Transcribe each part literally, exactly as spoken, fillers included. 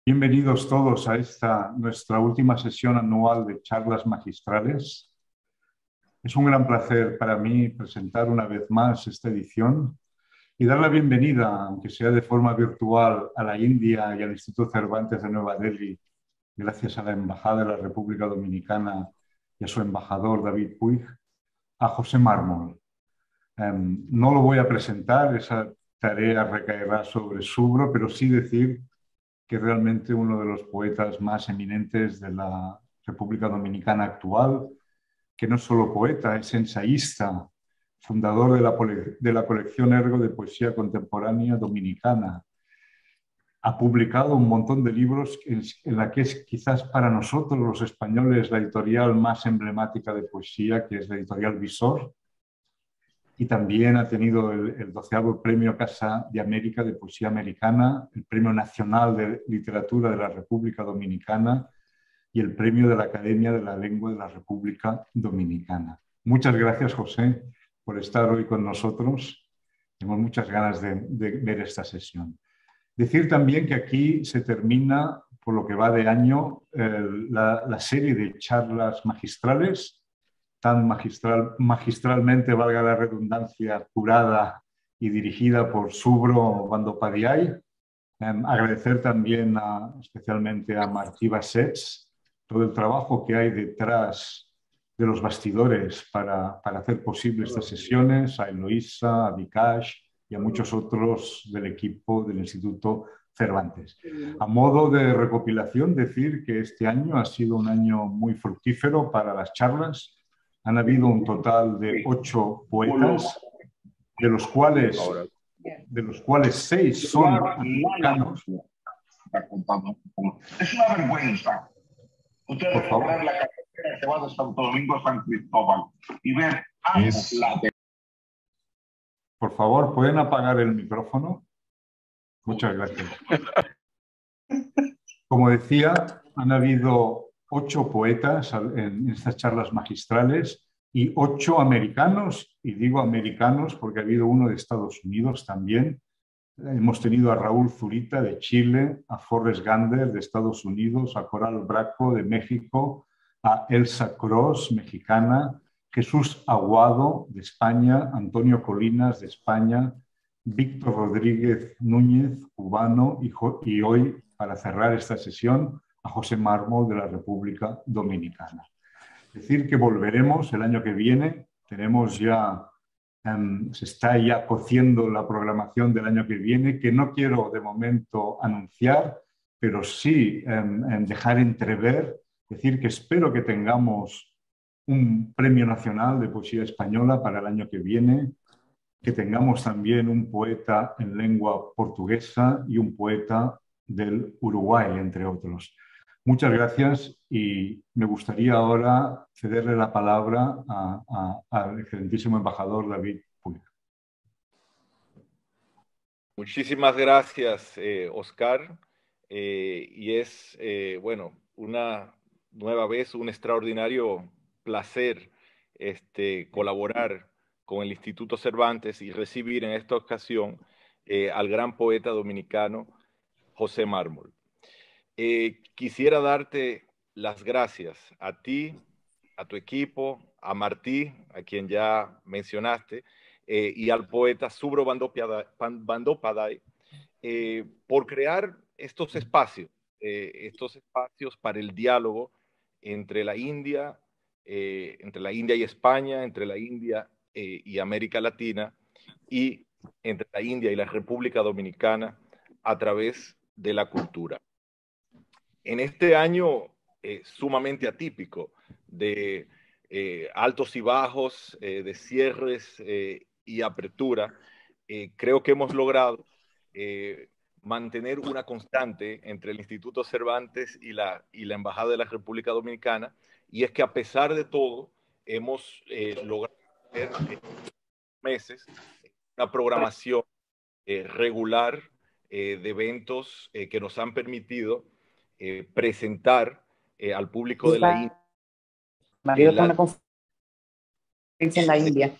Bienvenidos todos a esta nuestra última sesión anual de charlas magistrales. Es un gran placer para mí presentar una vez más esta edición y dar la bienvenida, aunque sea de forma virtual, a la India y al Instituto Cervantes de Nueva Delhi, gracias a la Embajada de la República Dominicana y a su embajador David Puig, a José Mármol. Um, no lo voy a presentar, esa tarea recaerá sobre Subro, pero sí decir que es realmente uno de los poetas más eminentes de la República Dominicana actual, que no es solo poeta, es ensayista, fundador de la, de la colección Ergo de Poesía Contemporánea Dominicana. Ha publicado un montón de libros en, en la que es quizás para nosotros los españoles la editorial más emblemática de poesía, que es la editorial Visor, y también ha tenido el, el doceavo Premio Casa de América de Poesía Americana, el Premio Nacional de Literatura de la República Dominicana y el Premio de la Academia de la Lengua de la República Dominicana. Muchas gracias, José, por estar hoy con nosotros. Tenemos muchas ganas de, de ver esta sesión. Decir también que aquí se termina, por lo que va de año, eh, la, la serie de charlas magistrales tan magistral, magistralmente, valga la redundancia, curada y dirigida por Subro Bandopadiay. Eh, agradecer también a, especialmente a Martí Bassets todo el trabajo que hay detrás de los bastidores para, para hacer posible estas sesiones, a Eloísa, a Vikash y a muchos otros del equipo del Instituto Cervantes. A modo de recopilación, decir que este año ha sido un año muy fructífero para las charlas. Han habido un total de ocho poetas, de los cuales, de los cuales seis son americanos. Es una vergüenza. Ustedes Por favor. recorrer la carretera que va de Santo Domingo a San Cristóbal y ver Es... la de... Por favor, ¿pueden apagar el micrófono? Muchas gracias. Como decía, han habido ocho poetas en estas charlas magistrales y ocho americanos, y digo americanos porque ha habido uno de Estados Unidos también. Hemos tenido a Raúl Zurita de Chile, a Forrest Gander de Estados Unidos, a Coral Braco de México, a Elsa Cross, mexicana, Jesús Aguado de España, Antonio Colinas de España, Víctor Rodríguez Núñez, cubano, y, y hoy, para cerrar esta sesión, a José Mármol de la República Dominicana. Es decir, que volveremos el año que viene. Tenemos ya, um, se está ya cociendo la programación del año que viene, que no quiero de momento anunciar, pero sí um, um, dejar entrever, decir que espero que tengamos un premio nacional de poesía española para el año que viene, que tengamos también un poeta en lengua portuguesa y un poeta del Uruguay, entre otros. Muchas gracias y me gustaría ahora cederle la palabra al excelentísimo embajador David Puig. Muchísimas gracias, eh, Oscar. Eh, y es, eh, bueno, una nueva vez un extraordinario placer este, colaborar con el Instituto Cervantes y recibir en esta ocasión eh, al gran poeta dominicano José Mármol. Eh, quisiera darte las gracias a ti, a tu equipo, a Martí, a quien ya mencionaste, eh, y al poeta Subro Bandopadiay, eh, por crear estos espacios, eh, estos espacios para el diálogo entre la India, eh, entre la India y España, entre la India eh, y América Latina, y entre la India y la República Dominicana a través de la cultura. En este año eh, sumamente atípico, de eh, altos y bajos, eh, de cierres eh, y apertura, eh, creo que hemos logrado eh, mantener una constante entre el Instituto Cervantes y la, y la Embajada de la República Dominicana, y es que a pesar de todo hemos eh, logrado tener eh, meses una programación eh, regular eh, de eventos eh, que nos han permitido eh, presentar eh, al público de la India. Marido está en una conferencia en la India.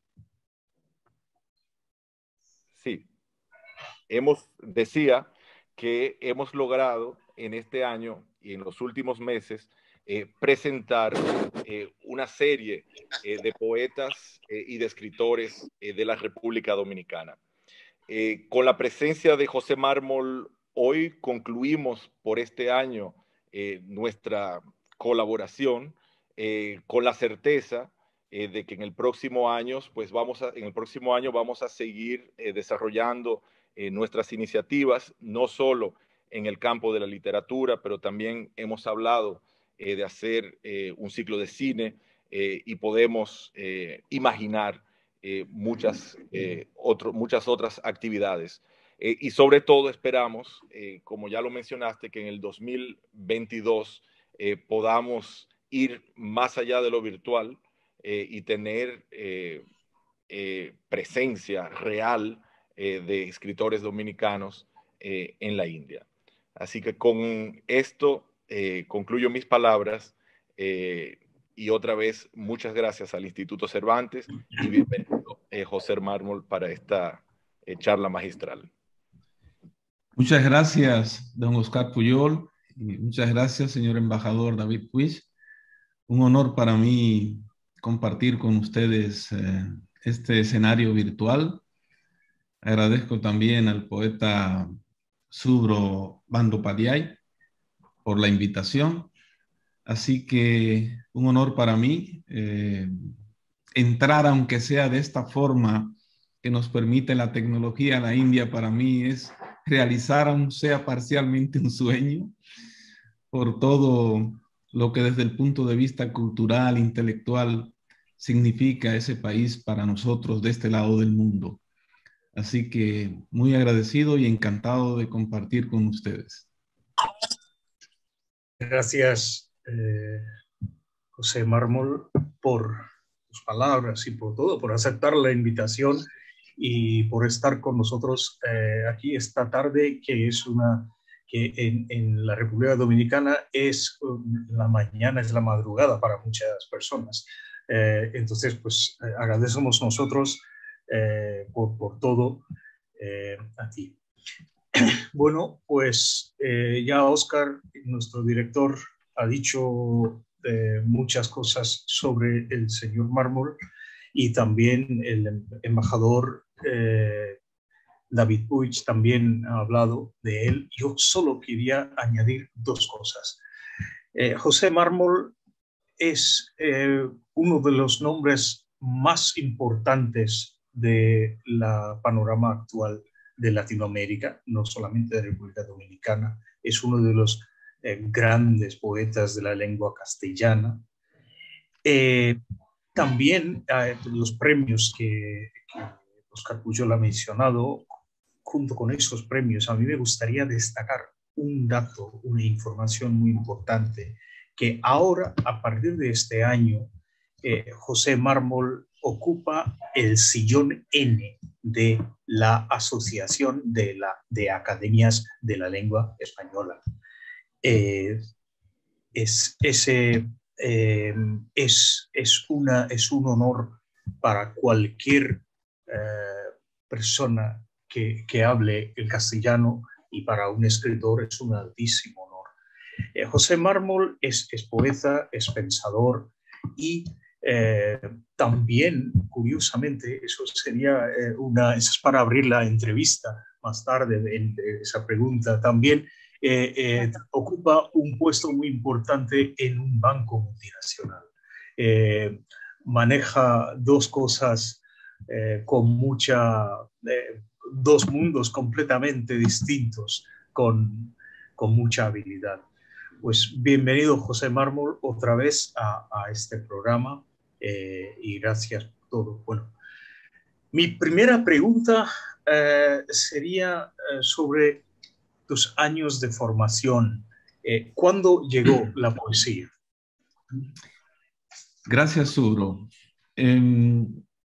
Sí. Hemos, decía que hemos logrado en este año y en los últimos meses eh, presentar eh, una serie eh, de poetas eh, y de escritores eh, de la República Dominicana. Eh, con la presencia de José Mármol, hoy concluimos por este año eh, nuestra colaboración eh, con la certeza eh, de que en el próximo año, pues vamos a, en el próximo año vamos a seguir eh, desarrollando eh, nuestras iniciativas, no solo en el campo de la literatura, pero también hemos hablado eh, de hacer eh, un ciclo de cine eh, y podemos eh, imaginar Eh, muchas, eh, otro, muchas otras actividades. Eh, y sobre todo esperamos, eh, como ya lo mencionaste, que en el dos mil veintidós eh, podamos ir más allá de lo virtual eh, y tener eh, eh, presencia real eh, de escritores dominicanos eh, en la India. Así que con esto eh, concluyo mis palabras. Eh, Y otra vez, muchas gracias al Instituto Cervantes y bienvenido eh, José Mármol para esta eh, charla magistral. Muchas gracias, don Oscar Pujol, y muchas gracias, señor embajador David Puig. Un honor para mí compartir con ustedes eh, este escenario virtual. Agradezco también al poeta Subro Bandopaliay por la invitación. Así que un honor para mí eh, entrar, aunque sea de esta forma que nos permite la tecnología a la India. Para mí es realizar, aunque sea parcialmente, un sueño por todo lo que desde el punto de vista cultural, intelectual, significa ese país para nosotros de este lado del mundo. Así que muy agradecido y encantado de compartir con ustedes. Gracias, Eh, José Mármol, por tus palabras y por todo, por aceptar la invitación y por estar con nosotros eh, aquí esta tarde, que es una que en, en la República Dominicana es la mañana, es la madrugada para muchas personas. Eh, entonces, pues eh, agradecemos nosotros eh, por, por todo eh, a ti. Bueno, pues eh, ya Oscar, nuestro director, ha dicho eh, muchas cosas sobre el señor Mármol, y también el embajador eh, David Puig también ha hablado de él. Yo solo quería añadir dos cosas. Eh, José Mármol es eh, uno de los nombres más importantes de la panorama actual de Latinoamérica, no solamente de República Dominicana. Es uno de los eh, grandes poetas de la lengua castellana. Eh, también eh, los premios que, que Oscar Pujol ha mencionado, junto con esos premios, a mí me gustaría destacar un dato, una información muy importante, que ahora, a partir de este año, eh, José Mármol ocupa el sillón N de la Asociación de, la, de Academias de la Lengua Española. Eh, es, ese, eh, es, es, una, es un honor para cualquier eh, persona que, que hable el castellano, y para un escritor es un altísimo honor. Eh, José Mármol es, es poeta, es pensador, y eh, también, curiosamente, eso sería eh, una, eso es para abrir la entrevista más tarde, en, en esa pregunta, también eh, eh, ocupa un puesto muy importante en un banco multinacional. Eh, maneja dos cosas eh, con mucha... Eh, dos mundos completamente distintos, con, con mucha habilidad. Pues bienvenido, José Mármol, otra vez a, a este programa, eh, y gracias por todo. Bueno, mi primera pregunta eh, sería eh, sobre tus años de formación. Eh, ¿Cuándo llegó la poesía? Gracias, Subro. Eh,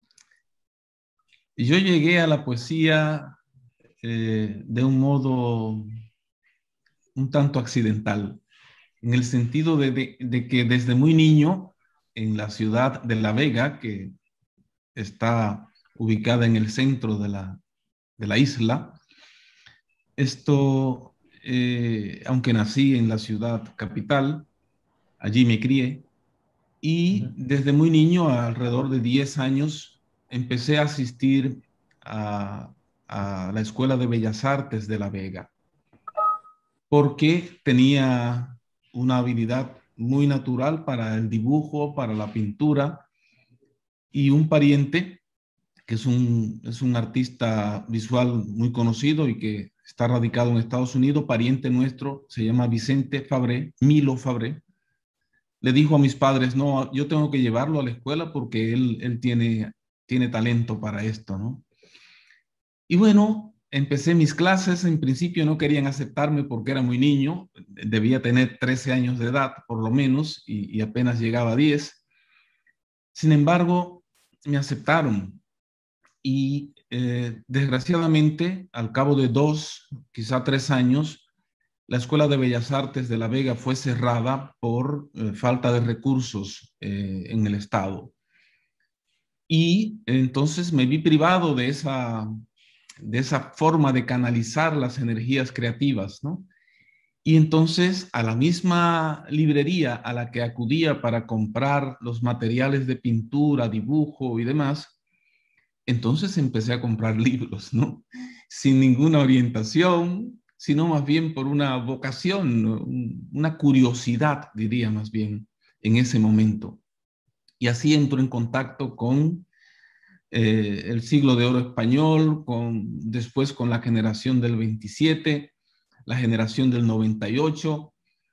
yo llegué a la poesía eh, de un modo un tanto accidental, en el sentido de, de, de que desde muy niño, en la ciudad de La Vega, que está ubicada en el centro de la, de la isla, esto eh, aunque nací en la ciudad capital, allí me crié, y desde muy niño, alrededor de diez años, empecé a asistir a, a la Escuela de Bellas Artes de La Vega, porque tenía una habilidad muy natural para el dibujo, para la pintura, y un pariente, que es un, es un artista visual muy conocido y que está radicado en Estados Unidos, pariente nuestro, se llama Vicente Fabré, Milo Fabré, le dijo a mis padres, no, yo tengo que llevarlo a la escuela porque él, él tiene, tiene talento para esto, ¿no? Y bueno, empecé mis clases. En principio no querían aceptarme porque era muy niño, debía tener trece años de edad por lo menos, y, y apenas llegaba a diez. Sin embargo, me aceptaron y eh, desgraciadamente, al cabo de dos, quizá tres años, la Escuela de Bellas Artes de La Vega fue cerrada por eh, falta de recursos eh, en el Estado. Y entonces me vi privado de esa, de esa forma de canalizar las energías creativas, ¿no? Y entonces a la misma librería a la que acudía para comprar los materiales de pintura, dibujo y demás, entonces empecé a comprar libros, ¿no? Sin ninguna orientación, sino más bien por una vocación, una curiosidad, diría más bien, en ese momento. Y así entro en contacto con eh, el siglo de oro español, con, después con la generación del veintisiete, la generación del noventa y ocho,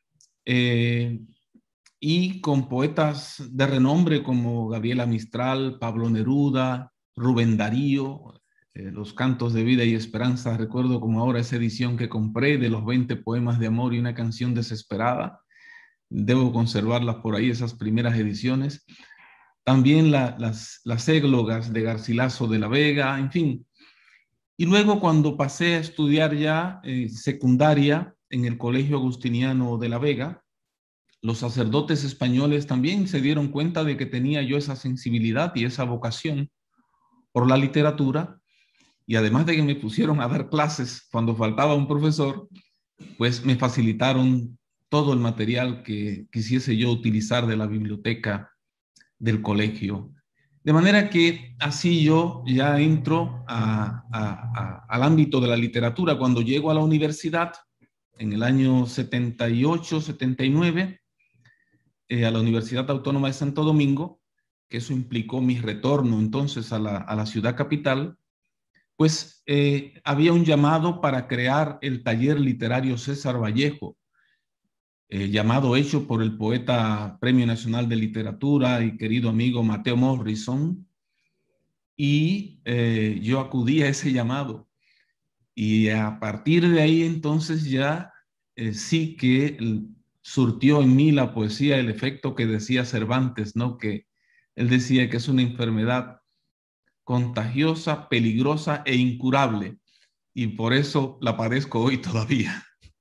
eh, y con poetas de renombre como Gabriela Mistral, Pablo Neruda, Rubén Darío, eh, los Cantos de Vida y Esperanza. Recuerdo como ahora esa edición que compré de los veinte poemas de amor y una canción desesperada. Debo conservarlas por ahí, esas primeras ediciones. También la, las, las églogas de Garcilaso de la Vega, en fin. Y luego cuando pasé a estudiar ya eh, secundaria en el Colegio Agustiniano de la Vega, los sacerdotes españoles también se dieron cuenta de que tenía yo esa sensibilidad y esa vocación por la literatura, y además de que me pusieron a dar clases cuando faltaba un profesor, pues me facilitaron todo el material que quisiese yo utilizar de la biblioteca del colegio. De manera que así yo ya entro a, a, a, al ámbito de la literatura. Cuando llego a la universidad, en el año setenta y ocho, setenta y nueve, eh, a la Universidad Autónoma de Santo Domingo, que eso implicó mi retorno entonces a la, a la ciudad capital, pues eh, había un llamado para crear el taller literario César Vallejo, eh, llamado hecho por el poeta Premio Nacional de Literatura y querido amigo Mateo Morrison, y eh, yo acudí a ese llamado. Y a partir de ahí entonces ya eh, sí que surtió en mí la poesía el efecto que decía Cervantes, ¿no? Que él decía que es una enfermedad contagiosa, peligrosa e incurable, y por eso la padezco hoy todavía.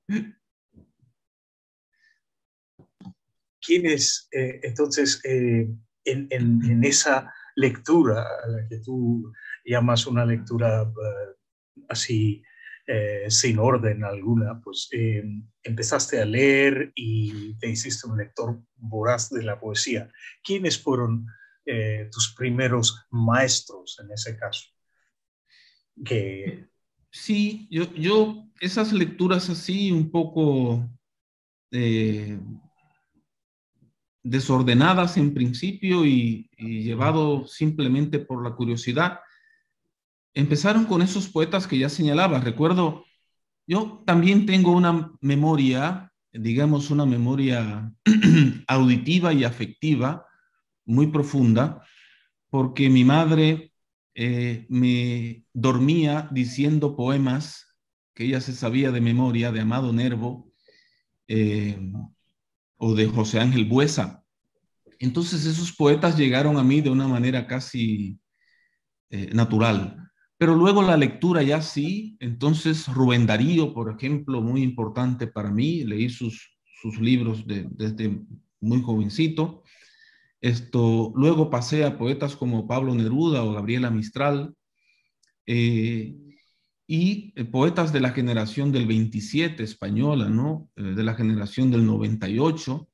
¿Quién es eh, entonces eh, en, en, en esa lectura a la que tú llamas una lectura uh, así eh, sin orden alguna, pues eh, empezaste a leer y te hiciste un lector voraz de la poesía? ¿Quiénes fueron eh, tus primeros maestros en ese caso? Que... Sí, yo, yo esas lecturas así un poco eh, desordenadas en principio y, y llevado simplemente por la curiosidad, empezaron con esos poetas que ya señalaba. Recuerdo, yo también tengo una memoria, digamos una memoria auditiva y afectiva muy profunda, porque mi madre eh, me dormía diciendo poemas que ella se sabía de memoria, de Amado Nervo eh, o de José Ángel Buesa. Entonces esos poetas llegaron a mí de una manera casi eh, natural. Pero luego la lectura ya sí, entonces Rubén Darío, por ejemplo, muy importante para mí, leí sus, sus libros de, desde muy jovencito. Esto, luego pasé a poetas como Pablo Neruda o Gabriela Mistral, eh, y eh, poetas de la generación del veintisiete española, ¿no? Eh, de la generación del noventa y ocho.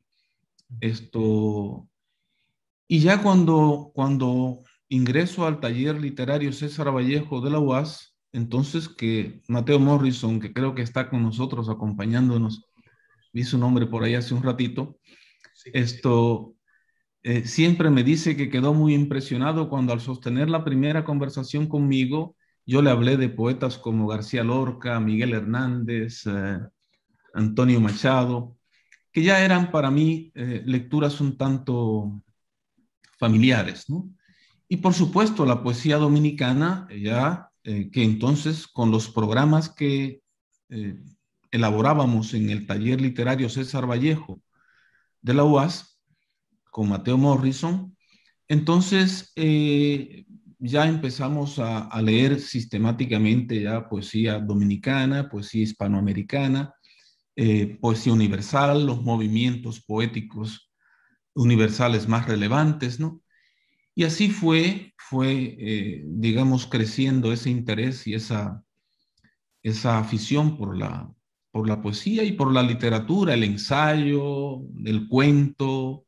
Esto, y ya cuando, cuando ingreso al taller literario César Vallejo de la U A S, entonces que Mateo Morrison, que creo que está con nosotros acompañándonos, vi su nombre por ahí hace un ratito, esto eh, siempre me dice que quedó muy impresionado cuando al sostener la primera conversación conmigo, yo le hablé de poetas como García Lorca, Miguel Hernández, eh, Antonio Machado, que ya eran para mí eh, lecturas un tanto familiares, ¿no? Y por supuesto la poesía dominicana, ya eh, que entonces con los programas que eh, elaborábamos en el taller literario César Vallejo de la U A S, con Mateo Morrison, entonces eh, ya empezamos a, a leer sistemáticamente ya poesía dominicana, poesía hispanoamericana, eh, poesía universal, los movimientos poéticos universales más relevantes, ¿no? Y así fue, fue eh, digamos, creciendo ese interés y esa, esa afición por la, por la poesía y por la literatura, el ensayo, el cuento,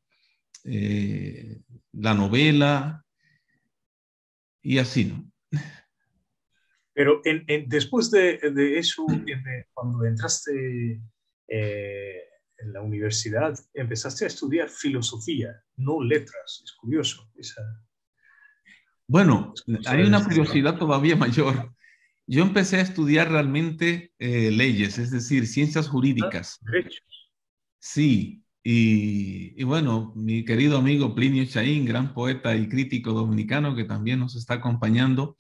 eh, la novela, y así, ¿no? Pero en, en, después de, de eso, de, cuando entraste eh, en la universidad, empezaste a estudiar filosofía, no letras. Es curioso. Esa, bueno, es curioso hay una curiosidad todavía mayor. Yo empecé a estudiar realmente eh, leyes, es decir, ciencias jurídicas. Ah, derechos. Sí, y, y bueno, mi querido amigo Plinio Chaín, gran poeta y crítico dominicano que también nos está acompañando,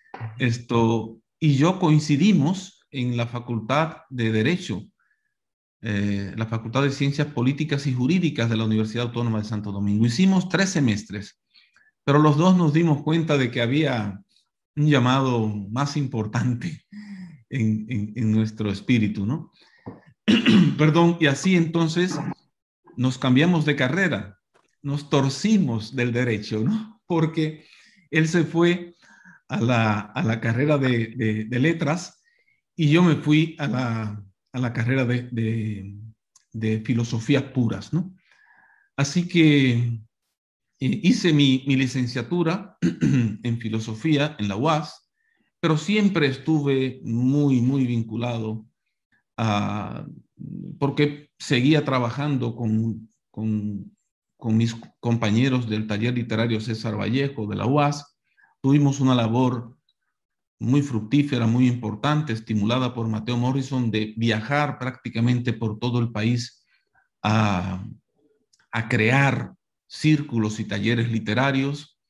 esto, y yo coincidimos en la Facultad de Derecho, eh, la Facultad de Ciencias Políticas y Jurídicas de la Universidad Autónoma de Santo Domingo. Hicimos tres semestres, pero los dos nos dimos cuenta de que había un llamado más importante en, en, en nuestro espíritu, ¿no? Perdón, y así entonces nos cambiamos de carrera, nos torcimos del derecho, ¿no? Porque él se fue a la, a la carrera de, de, de letras y yo me fui a la, a la carrera de, de, de filosofías puras, ¿no? Así que eh, hice mi, mi licenciatura en filosofía en la U A S, pero siempre estuve muy, muy vinculado a, porque seguía trabajando con, con, con mis compañeros del taller literario César Vallejo de la U A S. Tuvimos una labor muy fructífera, muy importante, estimulada por Mateo Morrison, de viajar prácticamente por todo el país a, a crear círculos y talleres literarios.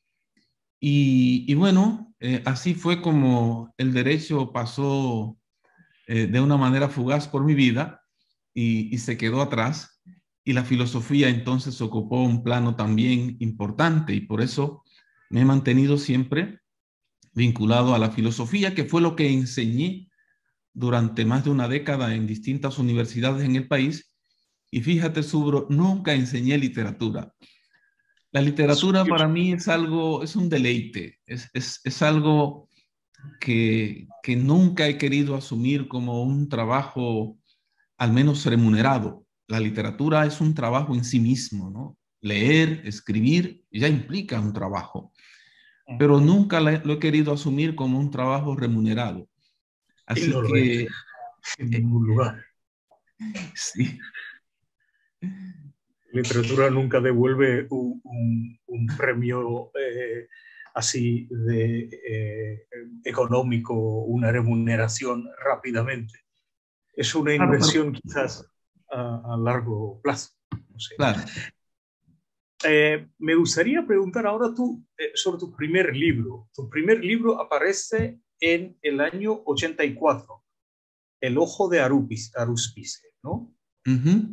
Y, y bueno, eh, así fue como el derecho pasó eh, de una manera fugaz por mi vida y, y se quedó atrás. Y la filosofía entonces ocupó un plano también importante y por eso me he mantenido siempre vinculado a la filosofía, que fue lo que enseñé durante más de una década en distintas universidades en el país. Y fíjate, Subro, nunca enseñé literatura. La literatura para mí es algo, es un deleite, es, es, es algo que, que nunca he querido asumir como un trabajo al menos remunerado. La literatura es un trabajo en sí mismo, ¿no? Leer, escribir, ya implica un trabajo, pero nunca lo he querido asumir como un trabajo remunerado. Así no que... en ningún lugar. Sí. Literatura nunca devuelve un, un, un premio eh, así de eh, económico, una remuneración rápidamente. Es una inversión claro, quizás a, a largo plazo. No sé. Claro. Eh, me gustaría preguntar ahora tú eh, sobre tu primer libro. Tu primer libro aparece en el año ochenta y cuatro, El ojo de Aruspice, ¿no? Uh-huh.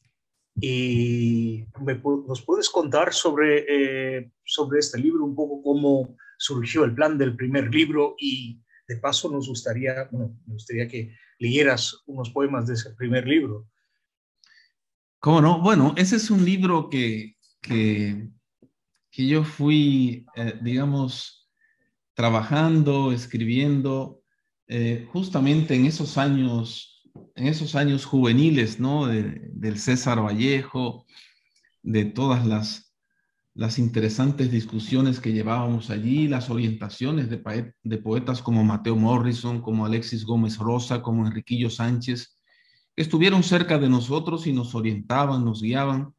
Y me, ¿nos puedes contar sobre, eh, sobre este libro, un poco cómo surgió el plan del primer libro? Y de paso nos gustaría, bueno, me gustaría que leyeras unos poemas de ese primer libro. ¿Cómo no? Bueno, ese es un libro que, que, que yo fui, eh, digamos, trabajando, escribiendo eh, justamente en esos años, en esos años juveniles, ¿no? De, del César Vallejo, de todas las, las interesantes discusiones que llevábamos allí, las orientaciones de, de poetas como Mateo Morrison, como Alexis Gómez Rosa, como Enriquillo Sánchez, que estuvieron cerca de nosotros y nos orientaban, nos guiaban.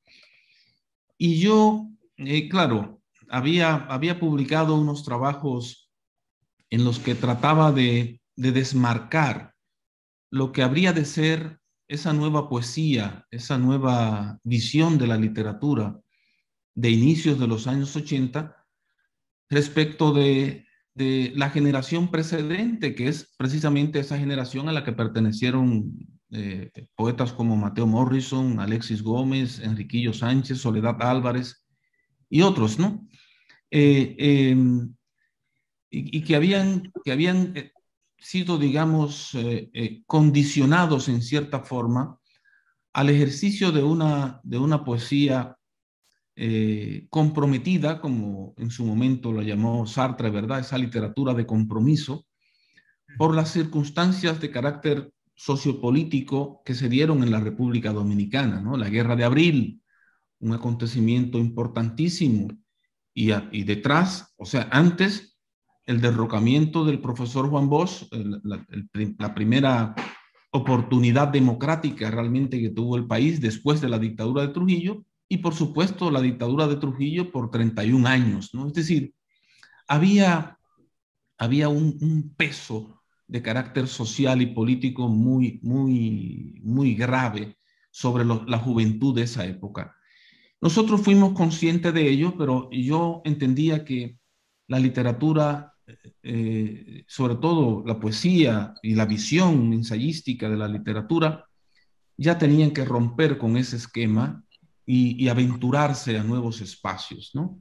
Y yo, eh, claro, había, había publicado unos trabajos en los que trataba de, de desmarcar lo que habría de ser esa nueva poesía, esa nueva visión de la literatura de inicios de los años ochenta respecto de, de la generación precedente, que es precisamente esa generación a la que pertenecieron eh, poetas como Mateo Morrison, Alexis Gómez, Enriquillo Sánchez, Soledad Álvarez y otros, ¿no? Eh, eh, y, y que habían, que habían sido, digamos, eh, eh, condicionados en cierta forma al ejercicio de una, de una poesía eh, comprometida, como en su momento lo llamó Sartre, ¿verdad? Esa literatura de compromiso, por las circunstancias de carácter sociopolítico que se dieron en la República Dominicana, ¿no? La Guerra de Abril, un acontecimiento importantísimo, y, a, y detrás, o sea, antes, el derrocamiento del profesor Juan Bosch, el, la, el, la primera oportunidad democrática realmente que tuvo el país después de la dictadura de Trujillo, y por supuesto la dictadura de Trujillo por treinta y un años, ¿no? Es decir, había, había un, un peso de carácter social y político muy, muy, muy grave sobre lo, la juventud de esa época. Nosotros fuimos conscientes de ello, pero yo entendía que la literatura, eh, sobre todo la poesía y la visión ensayística de la literatura, ya tenían que romper con ese esquema y, y aventurarse a nuevos espacios, ¿no?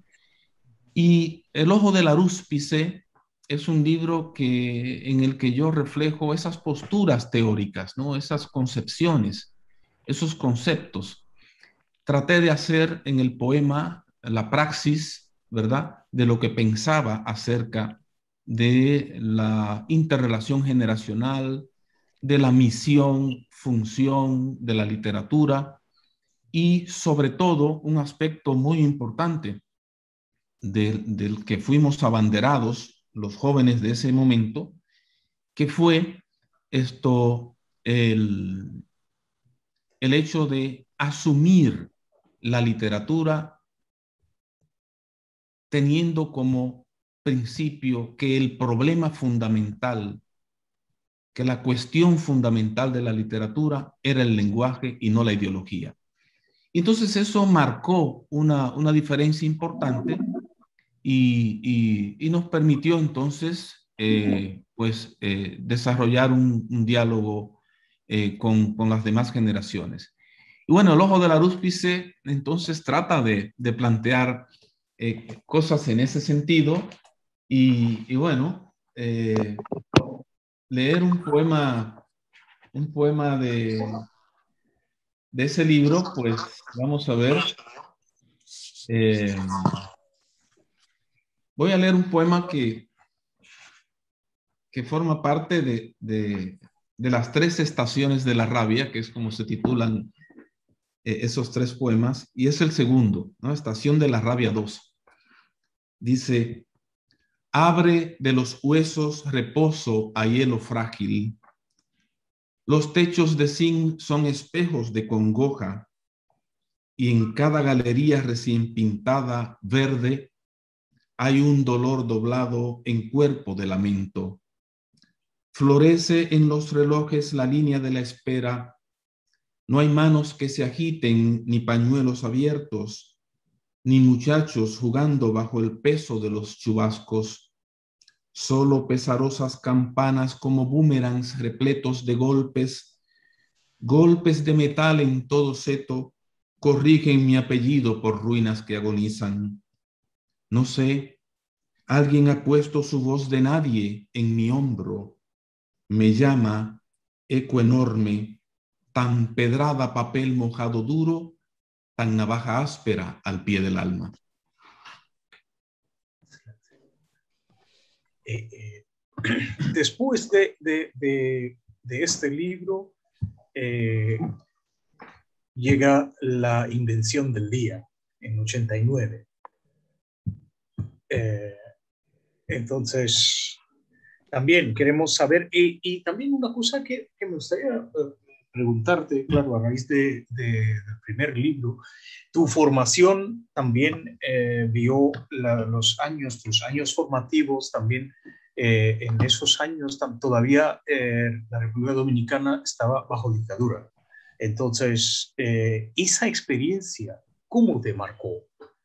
Y El ojo del arúspice es un libro que, en el que yo reflejo esas posturas teóricas, ¿no? Esas concepciones, esos conceptos. Traté de hacer en el poema la praxis, ¿verdad?, de lo que pensaba acerca de la interrelación generacional, de la misión, función de la literatura y sobre todo un aspecto muy importante de, del que fuimos abanderados los jóvenes de ese momento, que fue esto, el, el hecho de asumir la literatura teniendo como principio que el problema fundamental, que la cuestión fundamental de la literatura era el lenguaje y no la ideología. Entonces eso marcó una, una diferencia importante y, y, y nos permitió entonces eh, pues, eh, desarrollar un, un diálogo eh, con, con las demás generaciones. Y bueno, El ojo del arúspice entonces trata de, de plantear eh, cosas en ese sentido y, y bueno, eh, leer un poema, un poema de, de ese libro, pues vamos a ver. Eh, voy a leer un poema que, que forma parte de, de, de las tres estaciones de la rabia, que es como se titulan eh, esos tres poemas, y es el segundo, ¿no? Estación de la rabia dos. Dice: abre de los huesos reposo a hielo frágil. Los techos de zinc son espejos de congoja, y en cada galería recién pintada verde hay un dolor doblado en cuerpo de lamento. Florece en los relojes la línea de la espera. No hay manos que se agiten, ni pañuelos abiertos, ni muchachos jugando bajo el peso de los chubascos. Solo pesarosas campanas como boomerangs repletos de golpes, golpes de metal en todo seto, corrigen mi apellido por ruinas que agonizan. No sé, alguien ha puesto su voz de nadie en mi hombro. Me llama, eco enorme, tan pedrada papel mojado duro, tan navaja áspera al pie del alma. Eh, eh, después de, de, de, de este libro, eh, llega La invención del día en ochenta y nueve. Eh, entonces, también queremos saber, y, y también una cosa que, que me gustaría uh, preguntarte, claro, a raíz de, de, del primer libro, tu formación también eh, vio la, los años, tus años formativos también, eh, en esos años todavía eh, la República Dominicana estaba bajo dictadura. Entonces, eh, esa experiencia, ¿cómo te marcó?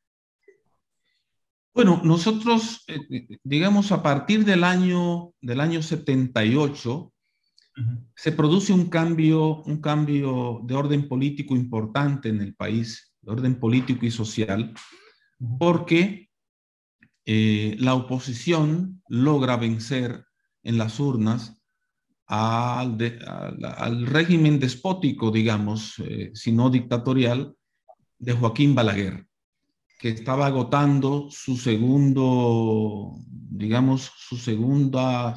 Bueno, nosotros, eh, digamos, a partir del año, del año setenta y ocho, uh-huh. se produce un cambio, un cambio de orden político importante en el país, de orden político y social, uh-huh. porque eh, la oposición logra vencer en las urnas al, de, al, al régimen despótico, digamos, eh, si no dictatorial, de Joaquín Balaguer, que estaba agotando su segundo, digamos, su segunda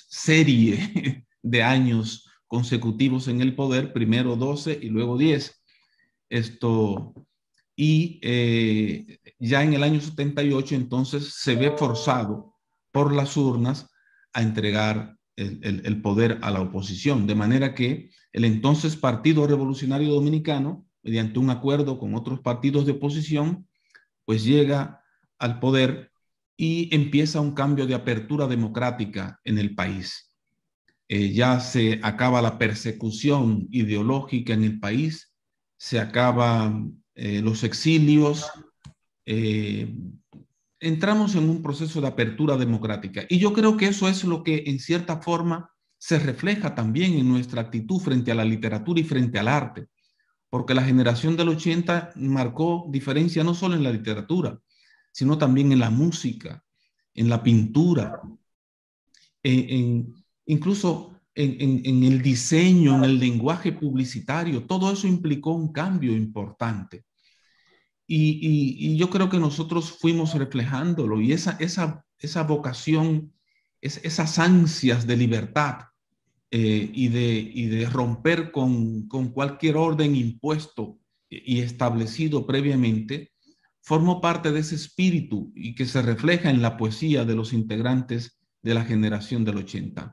serie de años consecutivos en el poder, primero doce y luego diez. Esto, y eh, ya en el año setenta y ocho entonces se ve forzado por las urnas a entregar el, el, el poder a la oposición, de manera que el entonces Partido Revolucionario Dominicano, mediante un acuerdo con otros partidos de oposición, pues llega al poder y empieza un cambio de apertura democrática en el país. Eh, ya se acaba la persecución ideológica en el país, se acaban eh, los exilios, eh, entramos en un proceso de apertura democrática. Y yo creo que eso es lo que en cierta forma se refleja también en nuestra actitud frente a la literatura y frente al arte, porque la generación del ochenta marcó diferencia no solo en la literatura, sino también en la música, en la pintura, en, en, incluso en, en, en el diseño, en el lenguaje publicitario. Todo eso implicó un cambio importante. Y, y, y yo creo que nosotros fuimos reflejándolo, y esa, esa, esa vocación, es, esas ansias de libertad, Eh, y, de, y de romper con, con cualquier orden impuesto y establecido previamente, formó parte de ese espíritu y que se refleja en la poesía de los integrantes de la generación del ochenta.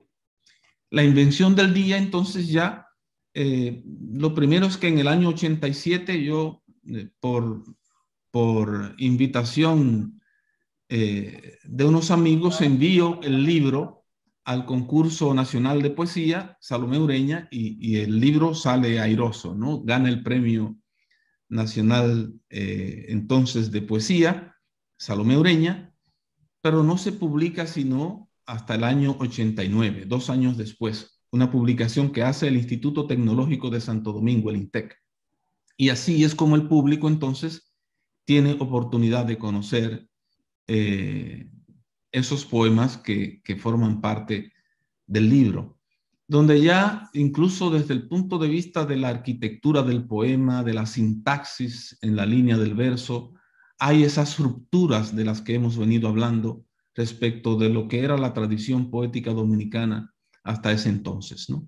La invención del día, entonces ya, eh, lo primero es que en el año ochenta y siete yo, eh, por, por invitación eh, de unos amigos, envío el libro al concurso nacional de poesía, Salomé Ureña, y, y el libro sale airoso, ¿no? Gana el premio nacional eh, entonces de poesía, Salomé Ureña, pero no se publica sino hasta el año ochenta y nueve, dos años después, una publicación que hace el Instituto Tecnológico de Santo Domingo, el INTEC. Y así es como el público entonces tiene oportunidad de conocer eh, esos poemas que, que forman parte del libro, donde ya incluso desde el punto de vista de la arquitectura del poema, de la sintaxis en la línea del verso, hay esas rupturas de las que hemos venido hablando respecto de lo que era la tradición poética dominicana hasta ese entonces, ¿no?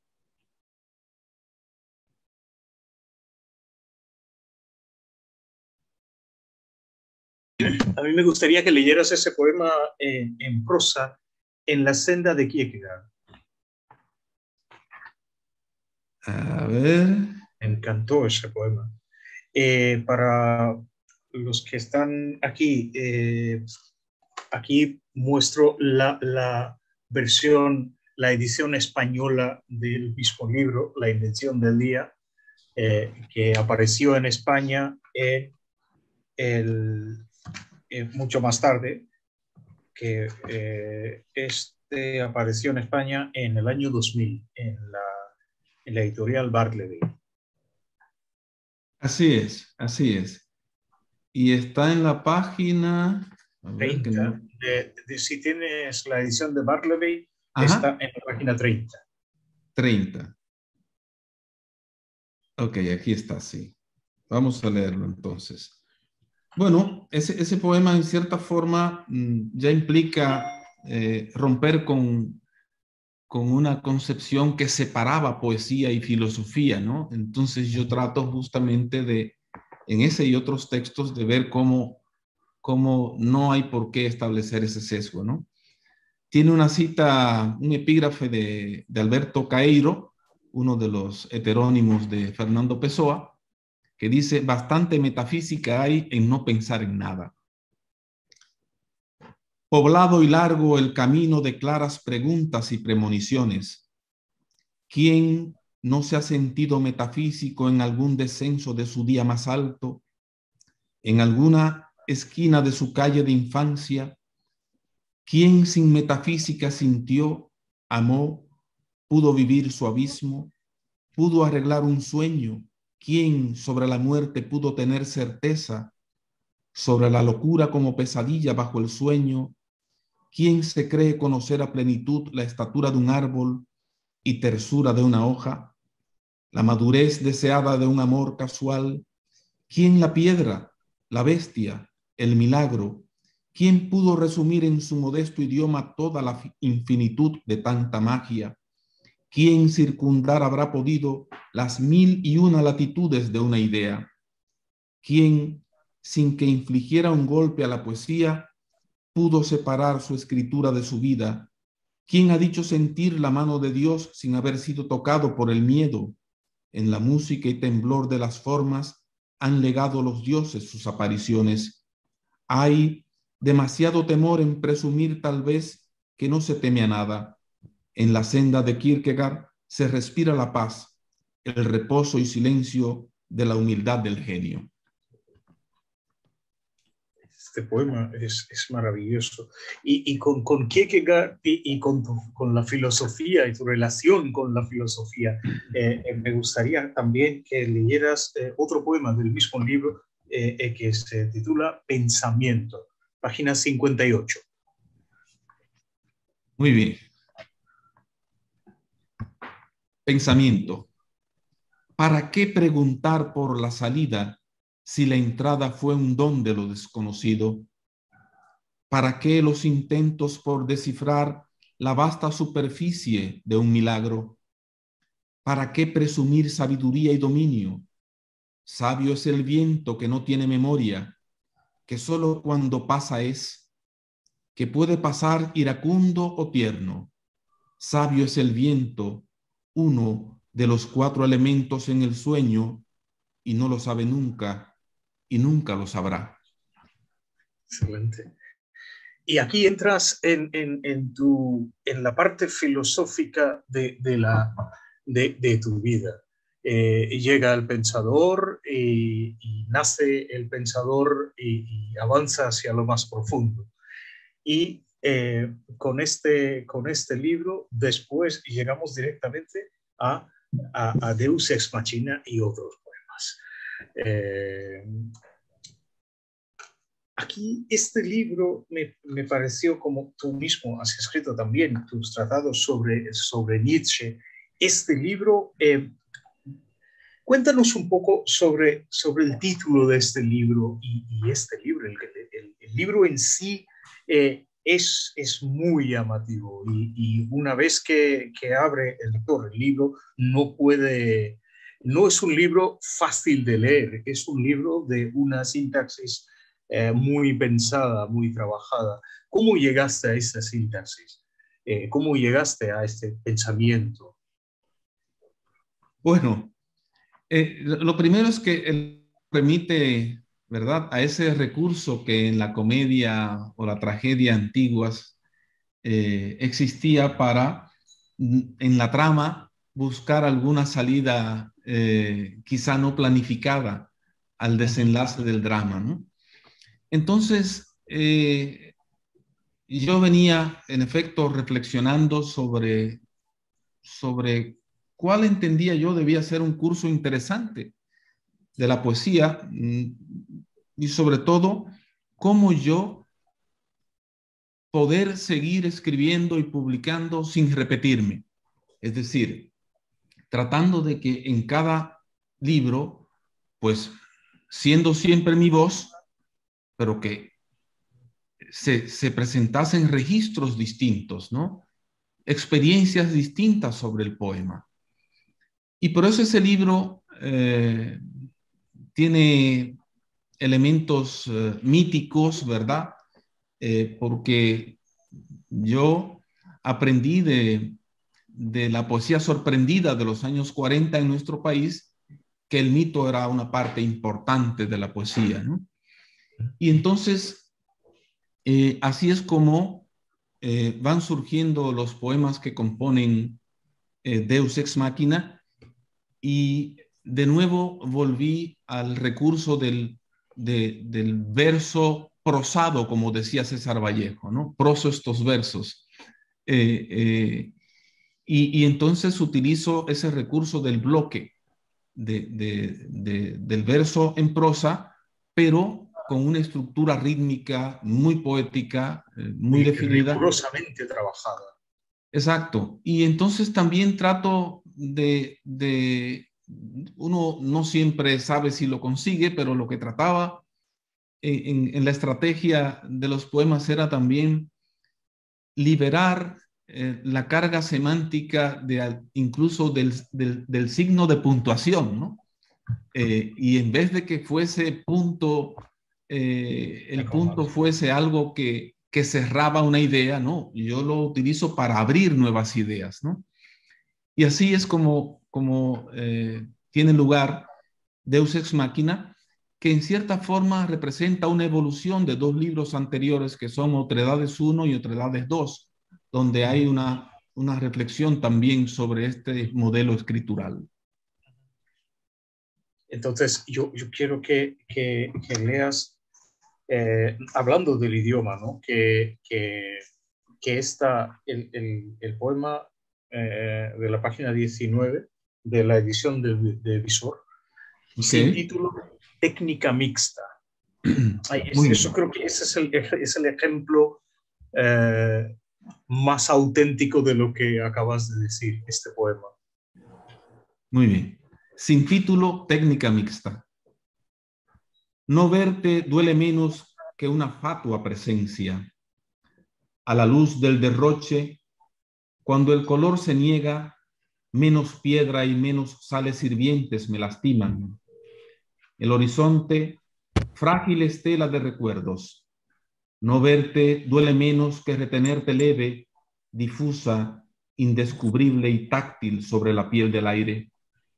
A mí me gustaría que leyeras ese poema en, en prosa, En la senda de Kierkegaard. A ver. Me encantó ese poema. Eh, para los que están aquí, eh, aquí muestro la, la versión, la edición española del mismo libro, La invención del día, eh, que apareció en España en el... Eh, mucho más tarde, que eh, este apareció en España en el año dos mil, en la, en la editorial Bartleby. Así es, así es. Y está en la página... A ver, treinta. no... de, de, si tienes la edición de Bartleby, Ajá. Está en la página treinta. treinta. Ok, aquí está, sí. Vamos a leerlo entonces. Bueno, ese, ese poema en cierta forma ya implica eh, romper con, con una concepción que separaba poesía y filosofía, ¿no? Entonces yo trato justamente de, en ese y otros textos, de ver cómo, cómo no hay por qué establecer ese sesgo, ¿no? Tiene una cita, un epígrafe de, de Alberto Caeiro, uno de los heterónimos de Fernando Pessoa, que dice: bastante metafísica hay en no pensar en nada. Poblado y largo el camino de claras preguntas y premoniciones. ¿Quién no se ha sentido metafísico en algún descenso de su día más alto, en alguna esquina de su calle de infancia? ¿Quién sin metafísica sintió, amó, pudo vivir su abismo, pudo arreglar un sueño? ¿Quién sobre la muerte pudo tener certeza, sobre la locura como pesadilla bajo el sueño? ¿Quién se cree conocer a plenitud la estatura de un árbol y tersura de una hoja, la madurez deseada de un amor casual? ¿Quién la piedra, la bestia, el milagro? ¿Quién pudo resumir en su modesto idioma toda la infinitud de tanta magia? ¿Quién circundar habrá podido las mil y una latitudes de una idea? ¿Quién, sin que infligiera un golpe a la poesía, pudo separar su escritura de su vida? ¿Quién ha dicho sentir la mano de Dios sin haber sido tocado por el miedo? En la música y temblor de las formas han legado los dioses sus apariciones. Hay demasiado temor en presumir tal vez que no se teme a nada. En la senda de Kierkegaard se respira la paz, el reposo y silencio de la humildad del genio. Este poema es, es maravilloso. Y, y con, con Kierkegaard y, y con, tu, con la filosofía y tu relación con la filosofía, eh, eh, me gustaría también que leyeras eh, otro poema del mismo libro eh, eh, que se titula Pensamiento, página cincuenta y ocho. Muy bien. Pensamiento. ¿Para qué preguntar por la salida si la entrada fue un don de lo desconocido? ¿Para qué los intentos por descifrar la vasta superficie de un milagro? ¿Para qué presumir sabiduría y dominio? Sabio es el viento que no tiene memoria, que solo cuando pasa es, que puede pasar iracundo o tierno. Sabio es el viento, uno de los cuatro elementos en el sueño, y no lo sabe nunca, y nunca lo sabrá. Excelente. Y aquí entras en, en, en, tu, en la parte filosófica de, de, la, de, de tu vida. Eh, llega el pensador y, y nace el pensador y, y avanza hacia lo más profundo. Y eh, con, este, con este libro después llegamos directamente a, a, a Deus Ex Machina y otros poemas. Eh, Aquí este libro me, me pareció, como tú mismo has escrito también tus tratados sobre, sobre Nietzsche, este libro, eh, cuéntanos un poco sobre, sobre el título de este libro y, y este libro. El, el, el libro en sí eh, es, es muy llamativo y, y una vez que, que abre el lector el libro, no puede, no es un libro fácil de leer, es un libro de una sintaxis Eh, muy pensada, muy trabajada. ¿Cómo llegaste a esta sintaxis? Eh, ¿Cómo llegaste a este pensamiento? Bueno, eh, lo primero es que él remite, ¿verdad?, a ese recurso que en la comedia o la tragedia antiguas eh, existía para, en la trama, buscar alguna salida eh, quizá no planificada al desenlace del drama, ¿no? Entonces, eh, yo venía, en efecto, reflexionando sobre, sobre cuál entendía yo debía ser un curso interesante de la poesía y sobre todo, cómo yo poder seguir escribiendo y publicando sin repetirme. Es decir, tratando de que en cada libro, pues, siendo siempre mi voz, pero que se, se presentasen registros distintos, ¿no? Experiencias distintas sobre el poema. Y por eso ese libro eh, tiene elementos eh, míticos, ¿verdad? Eh, porque yo aprendí de, de la poesía sorprendida de los años cuarenta en nuestro país, que el mito era una parte importante de la poesía, ¿no? Y entonces, eh, así es como eh, van surgiendo los poemas que componen eh, Deus Ex Machina, y de nuevo volví al recurso del, de, del verso prosado, como decía César Vallejo, ¿no? Proso estos versos. Eh, eh, y, y entonces utilizo ese recurso del bloque de, de, de, del verso en prosa, pero con una estructura rítmica muy poética, eh, muy y definida. rigurosamente trabajada. Exacto. Y entonces también trato de, de, uno no siempre sabe si lo consigue, pero lo que trataba en, en, en la estrategia de los poemas era también liberar eh, la carga semántica de, incluso del, del, del signo de puntuación, ¿no? Eh, y en vez de que fuese punto, eh, el punto fuese algo que, que cerraba una idea, ¿no? Yo lo utilizo para abrir nuevas ideas, ¿no? Y así es como, como eh, tiene lugar Deus Ex Machina, que en cierta forma representa una evolución de dos libros anteriores que son Otredades uno y Otredades dos, donde hay una, una reflexión también sobre este modelo escritural. Entonces, yo, yo quiero que, que, que leas, eh, hablando del idioma, ¿no? Que, que, que esta, el, el, el poema eh, de la página diecinueve de la edición de, de Visor, okay, sin título, Técnica Mixta. Ay, es, eso creo que ese es el, es el ejemplo eh, más auténtico de lo que acabas de decir, este poema. Muy bien. Sin título, Técnica Mixta. No verte duele menos que una fatua presencia. A la luz del derroche, cuando el color se niega, menos piedra y menos sales sirvientes me lastiman. El horizonte, frágil estela de recuerdos. No verte duele menos que retenerte leve, difusa, indescubrible y táctil sobre la piel del aire.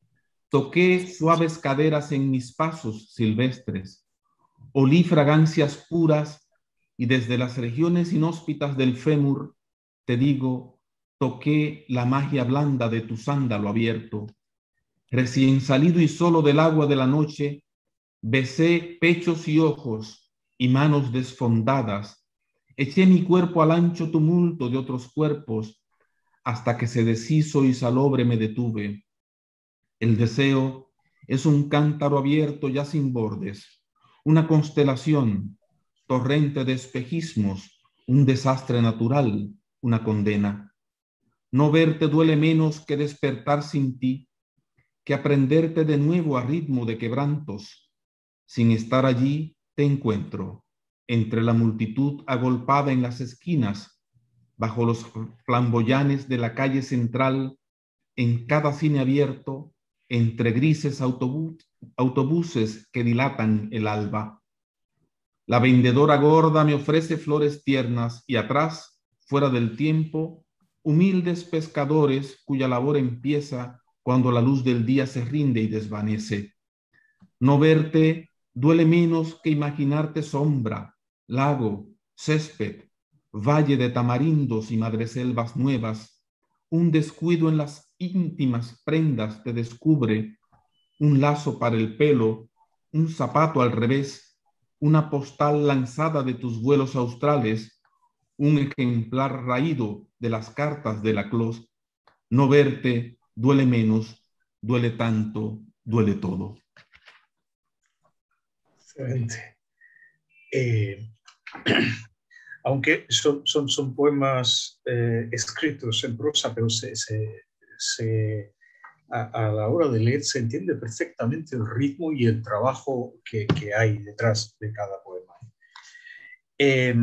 Toqué suaves caderas en mis pasos silvestres, olí fragancias puras y desde las regiones inhóspitas del fémur, te digo, toqué la magia blanda de tu sándalo abierto. Recién salido y solo del agua de la noche, besé pechos y ojos y manos desfondadas, eché mi cuerpo al ancho tumulto de otros cuerpos, hasta que se deshizo y salobre me detuve. El deseo es un cántaro abierto ya sin bordes, una constelación, torrente de espejismos, un desastre natural, una condena. No verte duele menos que despertar sin ti, que aprenderte de nuevo a ritmo de quebrantos. Sin estar allí, te encuentro, entre la multitud agolpada en las esquinas, bajo los flamboyanes de la calle central, en cada cine abierto, entre grises autobús, autobuses que dilatan el alba. La vendedora gorda me ofrece flores tiernas y atrás, fuera del tiempo, humildes pescadores cuya labor empieza cuando la luz del día se rinde y desvanece. No verte duele menos que imaginarte sombra, lago, césped, valle de tamarindos y madreselvas nuevas. Un descuido en las íntimas prendas te descubre, un lazo para el pelo, un zapato al revés, una postal lanzada de tus vuelos australes, un ejemplar raído de las cartas de la Clos. No verte duele menos, duele tanto, duele todo. Excelente. Eh, aunque son, son, son poemas eh, escritos en prosa, pero se, se, se, a, a la hora de leer se entiende perfectamente el ritmo y el trabajo que, que hay detrás de cada poema. Eh,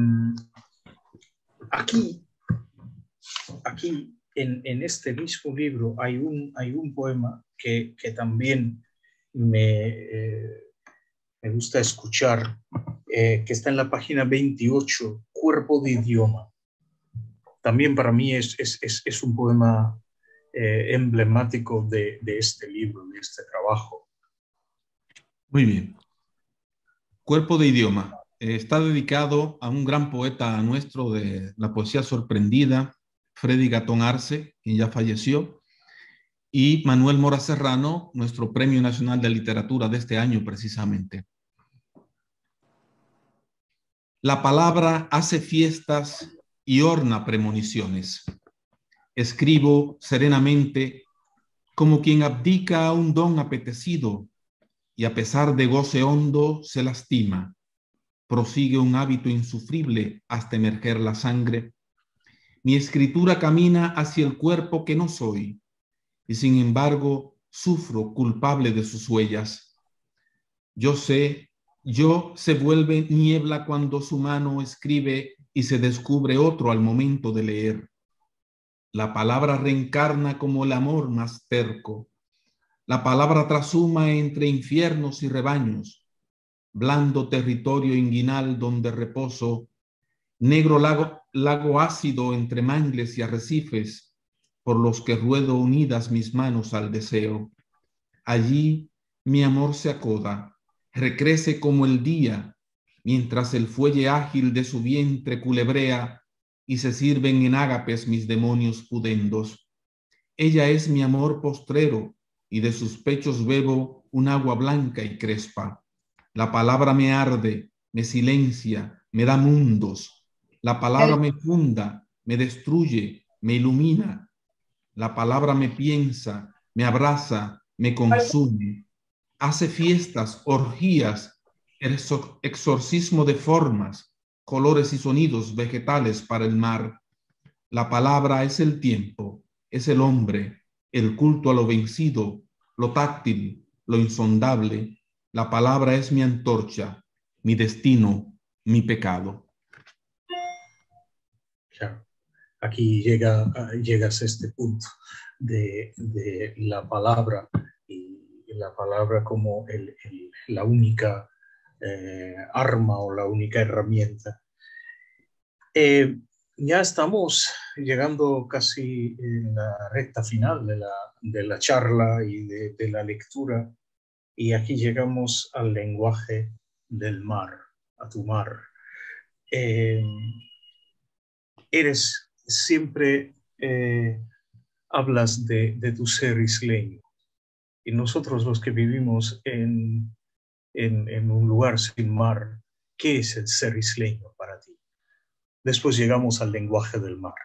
aquí, aquí en, en este mismo libro hay un, hay un poema que, que también me, eh, me gusta escuchar, eh, que está en la página veintiocho, Cuerpo de idioma. También para mí es, es, es, es un poema eh, emblemático de, de este libro, de este trabajo. Muy bien. Cuerpo de idioma. Eh, está dedicado a un gran poeta nuestro de la poesía sorprendida, Freddy Gatón Arce, quien ya falleció, y Manuel Mora Serrano, nuestro Premio Nacional de Literatura de este año precisamente. La palabra hace fiestas y orna premoniciones. Escribo serenamente como quien abdica a un don apetecido y a pesar de goce hondo se lastima. Prosigue un hábito insufrible hasta emerger la sangre. Mi escritura camina hacia el cuerpo que no soy y sin embargo sufro culpable de sus huellas. Yo sé, yo se vuelve niebla cuando su mano escribe y se descubre otro al momento de leer. La palabra reencarna como el amor más terco. La palabra trashuma entre infiernos y rebaños. Blando territorio inguinal donde reposo, negro lago, lago ácido entre mangles y arrecifes, por los que ruedo unidas mis manos al deseo. Allí mi amor se acoda, recrece como el día, mientras el fuelle ágil de su vientre culebrea y se sirven en ágapes mis demonios pudendos. Ella es mi amor postrero y de sus pechos bebo un agua blanca y crespa. La palabra me arde, me silencia, me da mundos. La palabra me funda, me destruye, me ilumina. La palabra me piensa, me abraza, me consume. Hace fiestas, orgías, exorcismo de formas, colores y sonidos vegetales para el mar. La palabra es el tiempo, es el hombre, el culto a lo vencido, lo táctil, lo insondable. La palabra es mi antorcha, mi destino, mi pecado. Claro. Aquí llega, llegas a este punto de, de la palabra y la palabra como el, el, la única eh, arma o la única herramienta. Eh, ya estamos llegando casi en la recta final de la, de la charla y de, de la lectura. Y aquí llegamos al lenguaje del mar, a tu mar. Eh, eres siempre, eh, hablas de, de tu ser isleño. Y nosotros los que vivimos en, en, en un lugar sin mar, ¿qué es el ser isleño para ti? Después llegamos al lenguaje del mar.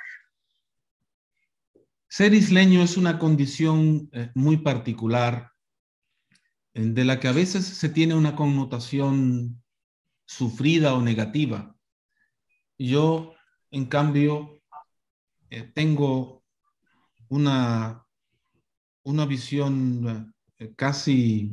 Ser isleño es una condición eh, muy particular de la que a veces se tiene una connotación sufrida o negativa. Yo, en cambio, eh, tengo una, una visión eh, casi,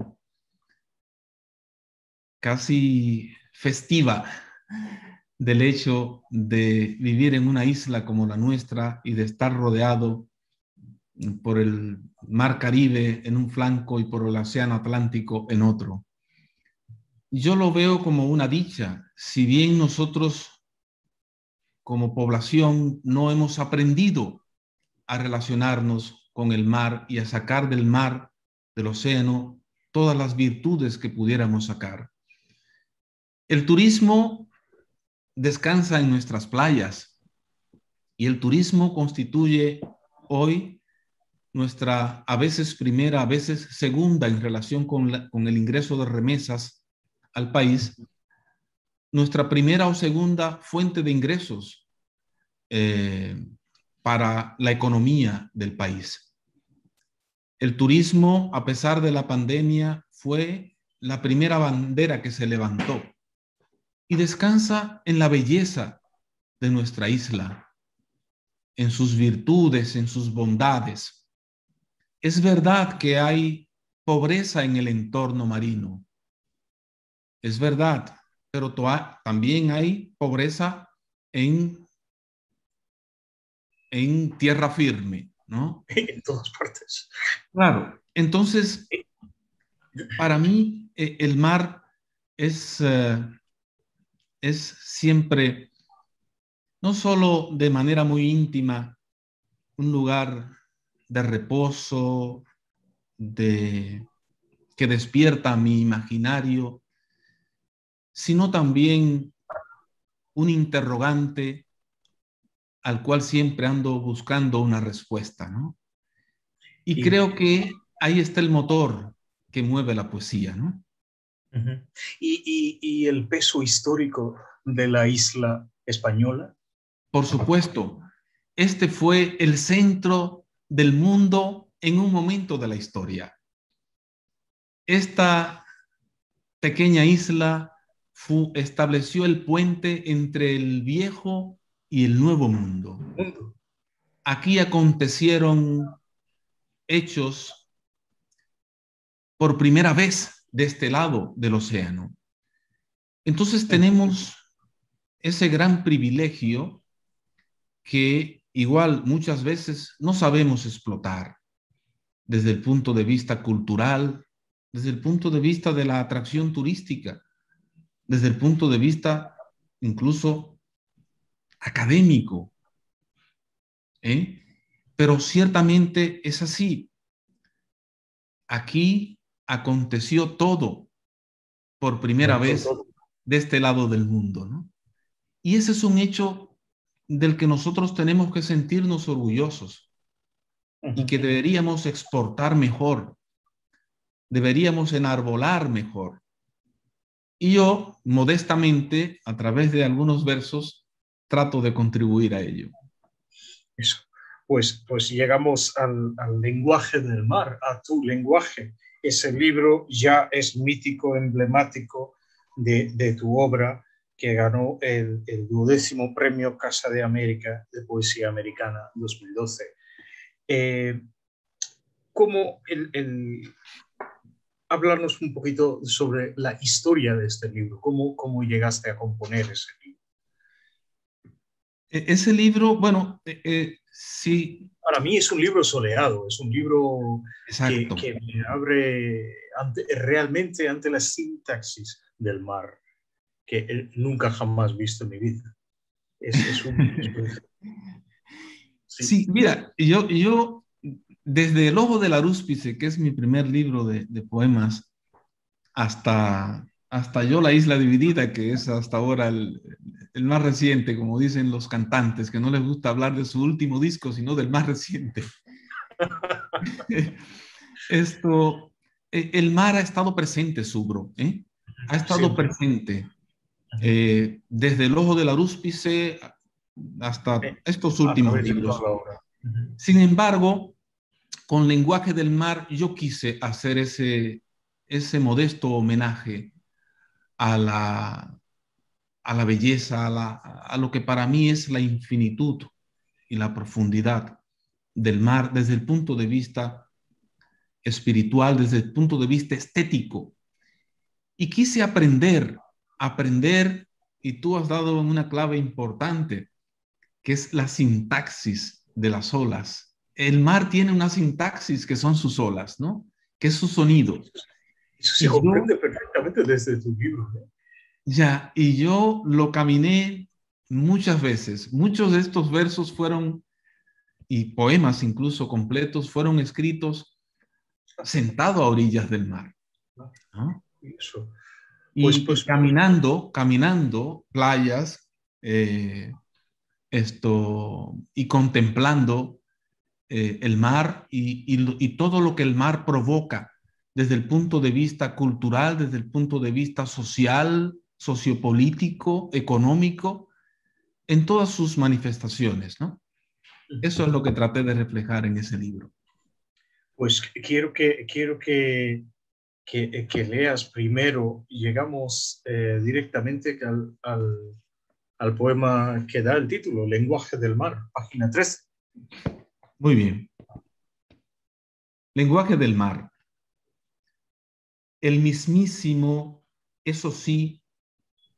casi festiva del hecho de vivir en una isla como la nuestra y de estar rodeado por el mar Caribe en un flanco y por el océano Atlántico en otro. Yo lo veo como una dicha, si bien nosotros como población no hemos aprendido a relacionarnos con el mar y a sacar del mar, del océano, todas las virtudes que pudiéramos sacar. El turismo descansa en nuestras playas y el turismo constituye hoy nuestra a veces primera, a veces segunda en relación con, la, con el ingreso de remesas al país, nuestra primera o segunda fuente de ingresos eh, para la economía del país. El turismo, a pesar de la pandemia, fue la primera bandera que se levantó y descansa en la belleza de nuestra isla, en sus virtudes, en sus bondades. Es verdad que hay pobreza en el entorno marino. Es verdad pero también hay pobreza en, en tierra firme, ¿no? En todas partes. Claro. Entonces, para mí, eh, el mar es, eh, es siempre, no solo de manera muy íntima, un lugar de reposo, de, que despierta mi imaginario, sino también un interrogante al cual siempre ando buscando una respuesta, ¿no? Y, y creo que ahí está el motor que mueve la poesía, ¿no? Uh-huh. ¿Y, y, y el peso histórico de la isla española? Por supuesto, este fue el centro del mundo en un momento de la historia. Esta pequeña isla fu, estableció el puente entre el viejo y el nuevo mundo. mundo. Aquí acontecieron hechos por primera vez de este lado del océano. Entonces tenemos ese gran privilegio que igual muchas veces no sabemos explotar desde el punto de vista cultural, desde el punto de vista de la atracción turística, desde el punto de vista incluso académico. ¿eh? Pero ciertamente es así. Aquí aconteció todo por primera vez de este lado del mundo, ¿no? Y ese es un hecho del que nosotros tenemos que sentirnos orgullosos y que deberíamos exportar mejor, deberíamos enarbolar mejor. Y yo, modestamente, a través de algunos versos, trato de contribuir a ello. Eso. Pues, pues llegamos al, al lenguaje del mar, a tu lenguaje. Ese libro ya es mítico, emblemático de, de tu obra, que ganó el, el duodécimo premio Casa de América de Poesía Americana dos mil doce. Eh, ¿Cómo el, el... Hablarnos un poquito sobre la historia de este libro? ¿Cómo, cómo llegaste a componer ese libro? Ese libro, bueno, eh, eh, sí. Para mí es un libro soleado, es un libro que, que me abre ante, realmente ante la sintaxis del mar, que nunca jamás visto en mi vida. Es, es un... sí. sí, mira, yo, yo desde El Ojo del Arúspice, que es mi primer libro de, de poemas, hasta, hasta Yo la Isla Dividida, que es hasta ahora el, el más reciente, como dicen los cantantes, que no les gusta hablar de su último disco, sino del más reciente. Esto, el mar ha estado presente, Subro, ¿eh? Ha estado Siempre. presente. Eh, desde El Ojo del Arúspice hasta estos últimos libros. Sin embargo, con Lenguaje del Mar yo quise hacer ese, ese modesto homenaje a la, a la belleza, a, la, a lo que para mí es la infinitud y la profundidad del mar desde el punto de vista espiritual, desde el punto de vista estético. Y quise aprender, aprender, y tú has dado una clave importante, que es la sintaxis de las olas. El mar tiene una sintaxis que son sus olas, ¿no? Que es su sonido. Eso se y comprende yo, perfectamente desde tu libro, ¿eh? Ya, y yo lo caminé muchas veces. Muchos de estos versos fueron, y poemas incluso completos, fueron escritos sentado a orillas del mar, ¿no? Eso. Pues, y pues, caminando, caminando playas, eh, esto, y contemplando eh, el mar y, y, y todo lo que el mar provoca desde el punto de vista cultural, desde el punto de vista social, sociopolítico, económico, en todas sus manifestaciones, ¿no? Eso es lo que traté de reflejar en ese libro. Pues quiero que, quiero que, que, que leas primero, llegamos eh, directamente al, al, al poema que da el título, Lenguaje del Mar, página trece. Muy bien. Lenguaje del mar. El mismísimo, eso sí,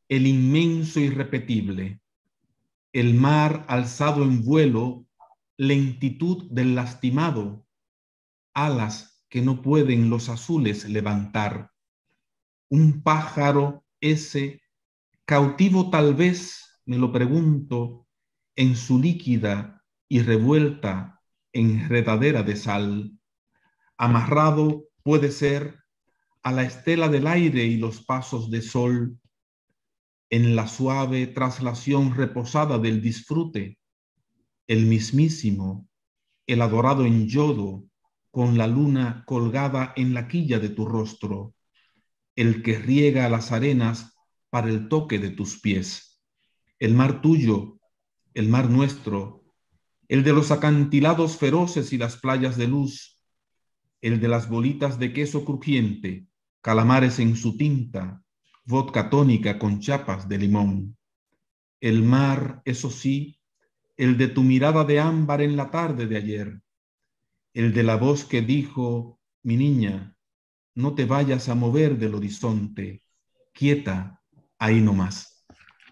el inmenso irrepetible, el mar alzado en vuelo, lentitud del lastimado, alas que no pueden los azules levantar. Un pájaro ese, cautivo tal vez, me lo pregunto, en su líquida y revuelta enredadera de sal, amarrado puede ser a la estela del aire y los pasos de sol, en la suave traslación reposada del disfrute, el mismísimo, el adorado en yodo, con la luna colgada en la quilla de tu rostro, el que riega las arenas para el toque de tus pies, el mar tuyo, el mar nuestro, el de los acantilados feroces y las playas de luz, el de las bolitas de queso crujiente, calamares en su tinta, vodka tónica con chapas de limón. El mar, eso sí, el de tu mirada de ámbar en la tarde de ayer, el de la voz que dijo, mi niña, no te vayas a mover del horizonte, quieta, ahí nomás.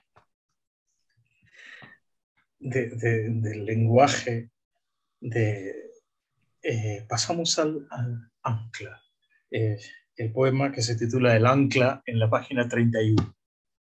De, de, del lenguaje, de, eh, pasamos al, al ancla, eh, el poema que se titula El ancla en la página treinta y uno.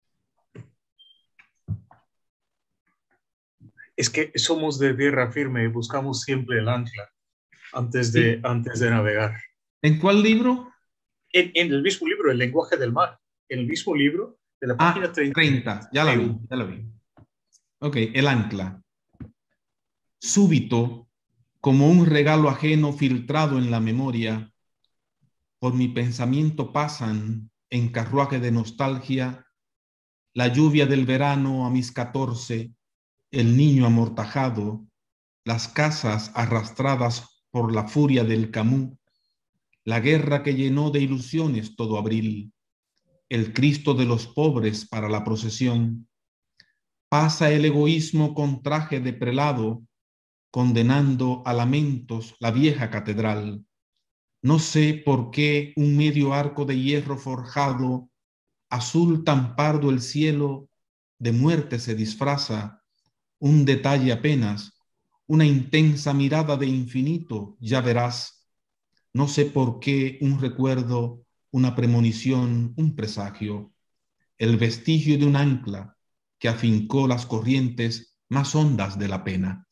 Es que somos de tierra firme y buscamos siempre el ancla antes de, sí. antes de navegar. ¿En cuál libro? En, en el mismo libro, El lenguaje del mar. En el mismo libro de la página ah, treinta. treinta. Ya la vi, ya la vi. Ok, el ancla. Súbito, como un regalo ajeno filtrado en la memoria, por mi pensamiento pasan, en carruaje de nostalgia, la lluvia del verano a mis catorce, el niño amortajado, las casas arrastradas por la furia del Camus, la guerra que llenó de ilusiones todo abril, el Cristo de los pobres para la procesión. Pasa el egoísmo con traje de prelado, condenando a lamentos la vieja catedral. No sé por qué un medio arco de hierro forjado, azul tan pardo el cielo, de muerte se disfraza, un detalle apenas, una intensa mirada de infinito, ya verás. No sé por qué un recuerdo, una premonición, un presagio, el vestigio de un ancla que afincó las corrientes más hondas de la pena.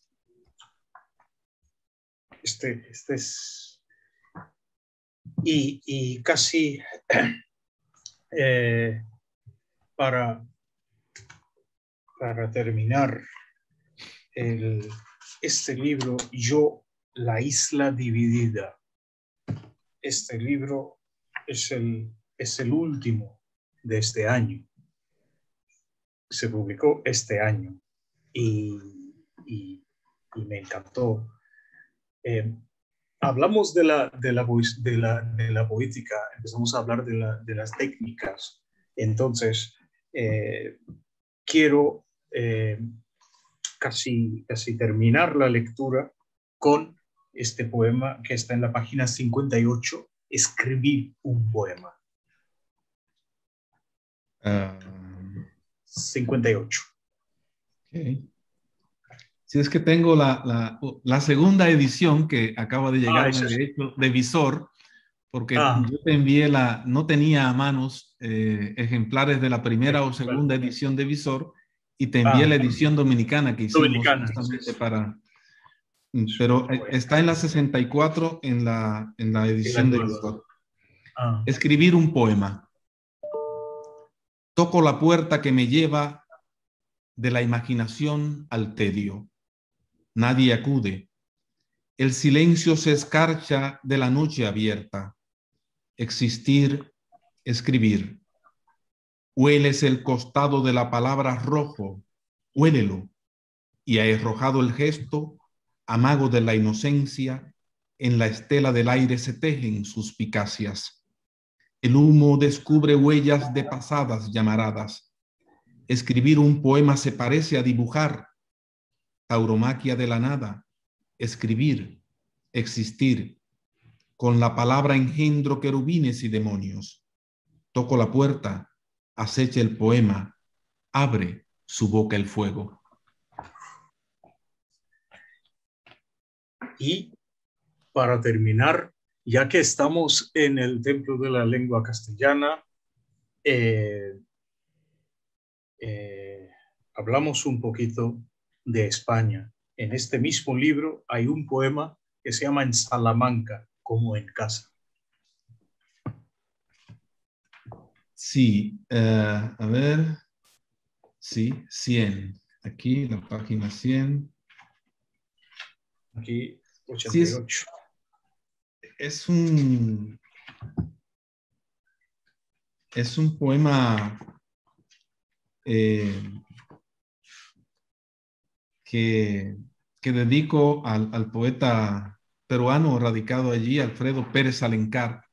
Este, este es... Y, y casi eh, para, para terminar el, este libro, Yo, la isla dividida. Este libro es el, es el último de este año. Se publicó este año y, y, y me encantó. Eh, hablamos de la, de, la, de, la, de la poética, empezamos a hablar de, la, de las técnicas. Entonces, eh, quiero eh, casi, casi terminar la lectura con este poema que está en la página cincuenta y ocho, Escribir un poema. Uh, cincuenta y ocho. Okay. Si es que tengo la, la, la segunda edición que acaba de llegar, ah, de, hecho, de Visor, porque ah. yo te envié la, no tenía a manos eh, ejemplares de la primera sí, o segunda bueno. edición de Visor, y te envié ah. la edición dominicana que hicimos dominicana, justamente sí. para... Pero bueno. está en la sesenta y cuatro en la, en la edición de Visor. Ah. Escribir un poema. Toco la puerta que me lleva de la imaginación al tedio. Nadie acude. El silencio se escarcha de la noche abierta. Existir, escribir. Hueles el costado de la palabra rojo. Huélelo. Y ha arrojado el gesto, amago de la inocencia, en la estela del aire se tejen suspicacias. El humo descubre huellas de pasadas llamaradas. Escribir un poema se parece a dibujar. Tauromaquia de la nada. Escribir, existir. Con la palabra engendro querubines y demonios. Toco la puerta, acecha el poema. abre su boca el fuego. Y para terminar, ya que estamos en el Templo de la Lengua Castellana, eh, eh, hablamos un poquito de España. En este mismo libro hay un poema que se llama En Salamanca, como en casa. Sí, uh, a ver, sí, cien. Aquí la página cien. Aquí, ochenta y ocho. Sí, es, es un es un poema eh, que, que dedico al, al poeta peruano radicado allí, Alfredo Pérez Alencar.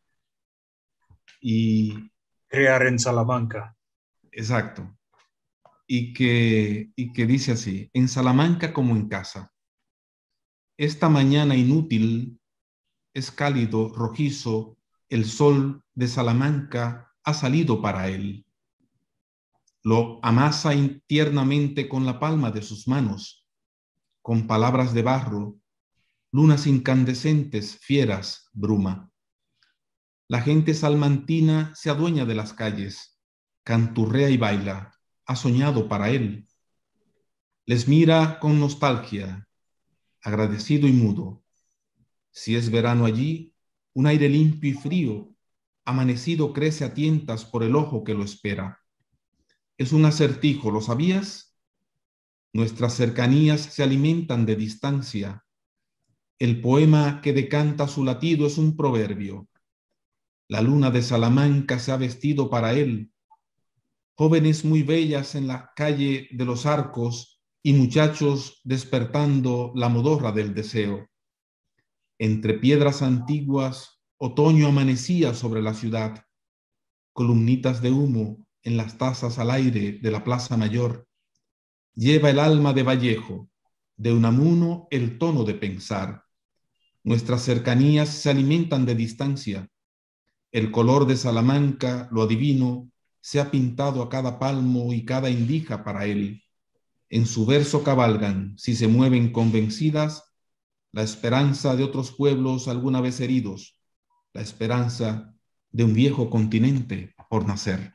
Y crear en Salamanca. Exacto. Y que, y que dice así: en Salamanca como en casa. Esta mañana inútil es cálido, rojizo, el sol de Salamanca ha salido para él. Lo amasa tiernamente con la palma de sus manos, con palabras de barro, lunas incandescentes, fieras, bruma. La gente salmantina se adueña de las calles, canturrea y baila, ha soñado para él. Les mira con nostalgia, agradecido y mudo. Si es verano allí, un aire limpio y frío, amanecido crece a tientas por el ojo que lo espera. Es un acertijo, ¿lo sabías? Nuestras cercanías se alimentan de distancia. El poema que decanta su latido es un proverbio. La luna de Salamanca se ha vestido para él. Jóvenes muy bellas en la calle de los Arcos y muchachos despertando la modorra del deseo. Entre piedras antiguas, otoño amanecía sobre la ciudad. Columnitas de humo en las tazas al aire de la Plaza Mayor. Lleva el alma de Vallejo, de Unamuno el tono de pensar. Nuestras cercanías se alimentan de distancia. El color de Salamanca, lo adivino, se ha pintado a cada palmo y cada indija para él. En su verso cabalgan, si se mueven convencidas, la esperanza de otros pueblos alguna vez heridos, la esperanza de un viejo continente por nacer.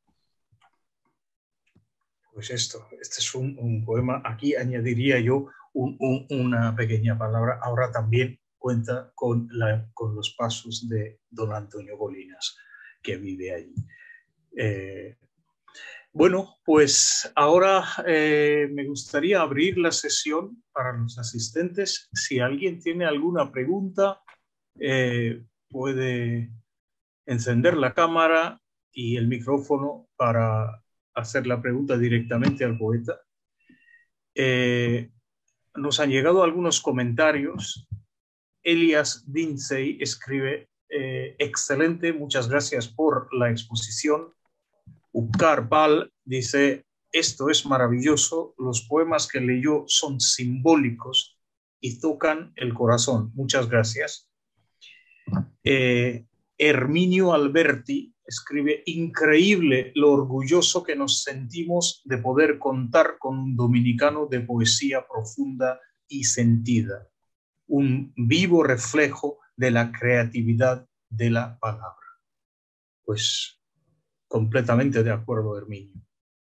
Pues esto, este es un, un poema. Aquí añadiría yo un, un, una pequeña palabra. Ahora también cuenta con, la, con los pasos de don Antonio Bolinas, que vive allí. Eh, bueno, pues ahora eh, me gustaría abrir la sesión para los asistentes. Si alguien tiene alguna pregunta, eh, puede encender la cámara y el micrófono para hacer la pregunta directamente al poeta. Eh, nos han llegado algunos comentarios. Elias Dinsey escribe: eh, excelente, muchas gracias por la exposición. Ukar Bal dice: esto es maravilloso, los poemas que leyó son simbólicos y tocan el corazón. Muchas gracias. Eh, Herminio Alberti escribe: increíble lo orgulloso que nos sentimos de poder contar con un dominicano de poesía profunda y sentida, un vivo reflejo de la creatividad de la palabra. Pues completamente de acuerdo, Herminio.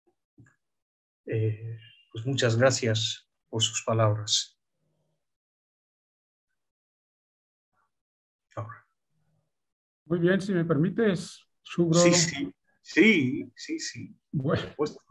Eh, pues muchas gracias por sus palabras. Ahora. Muy bien, si me permites, Shugro. Sí, sí, sí, sí, sí. Bueno,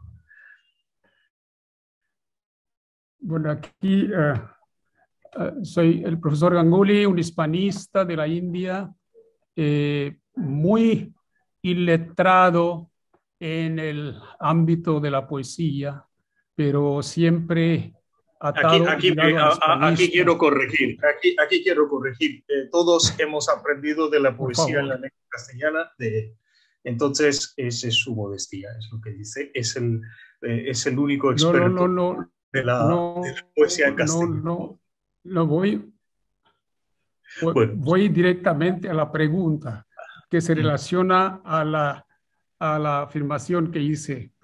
bueno aquí uh, uh, soy el profesor Ganguly, un hispanista de la India, eh, muy iletrado en el ámbito de la poesía, pero siempre atado. Aquí, aquí, a, a, aquí quiero corregir, aquí, aquí quiero corregir. Eh, todos hemos aprendido de la poesía en la lengua castellana, de, entonces esa es su modestia, es lo que dice, es el, eh, es el único experto no, no, no, de, la, no, de la poesía en castellano. No, no, no voy, voy, bueno. voy directamente a la pregunta que se relaciona a la, a la afirmación que hice.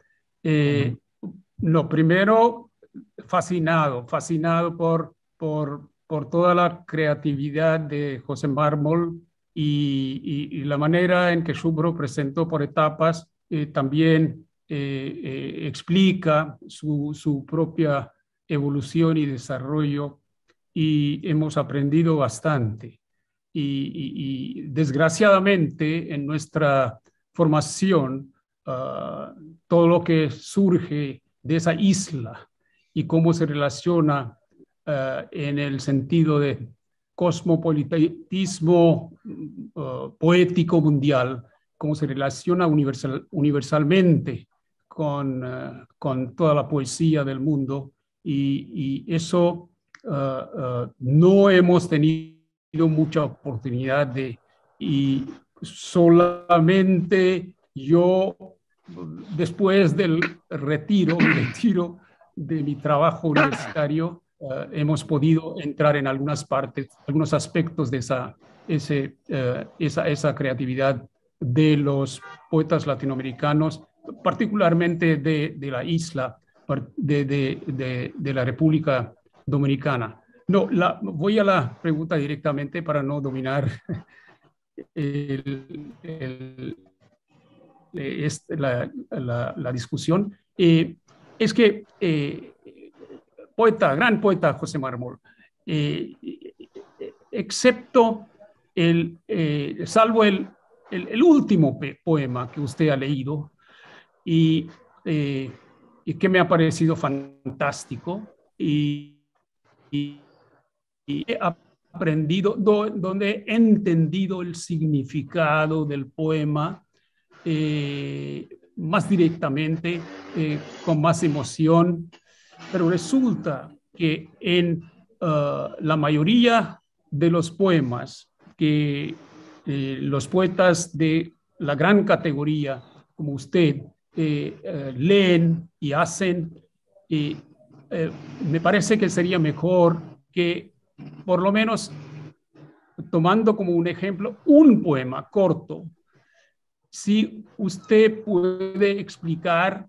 Eh, no, primero, fascinado, fascinado por, por, por toda la creatividad de José Mármol y, y, y la manera en que Subro presentó por etapas eh, también eh, eh, explica su, su propia evolución y desarrollo, y hemos aprendido bastante. Y, y, y desgraciadamente en nuestra formación, uh, todo lo que surge de esa isla y cómo se relaciona uh, en el sentido de cosmopolitismo uh, poético mundial, cómo se relaciona universal, universalmente con, uh, con toda la poesía del mundo, y, y eso uh, uh, no hemos tenido mucha oportunidad de, y solamente yo, después del retiro, retiro de mi trabajo universitario, uh, hemos podido entrar en algunas partes, algunos aspectos de esa, ese, uh, esa, esa creatividad de los poetas latinoamericanos, particularmente de, de la isla, de, de, de, de la República Dominicana. No, la, voy a la pregunta directamente para no dominar el, el, este, la, la, la discusión. Eh, es que eh, poeta, gran poeta José Mármol, eh, excepto el, eh, salvo el, el, el último poema que usted ha leído y, eh, y que me ha parecido fantástico, y, y y he aprendido, do, donde he entendido el significado del poema eh, más directamente, eh, con más emoción, pero resulta que en uh, la mayoría de los poemas que eh, los poetas de la gran categoría, como usted, eh, eh, leen y hacen, eh, eh, me parece que sería mejor que, por lo menos, tomando como un ejemplo un poema corto, si usted puede explicar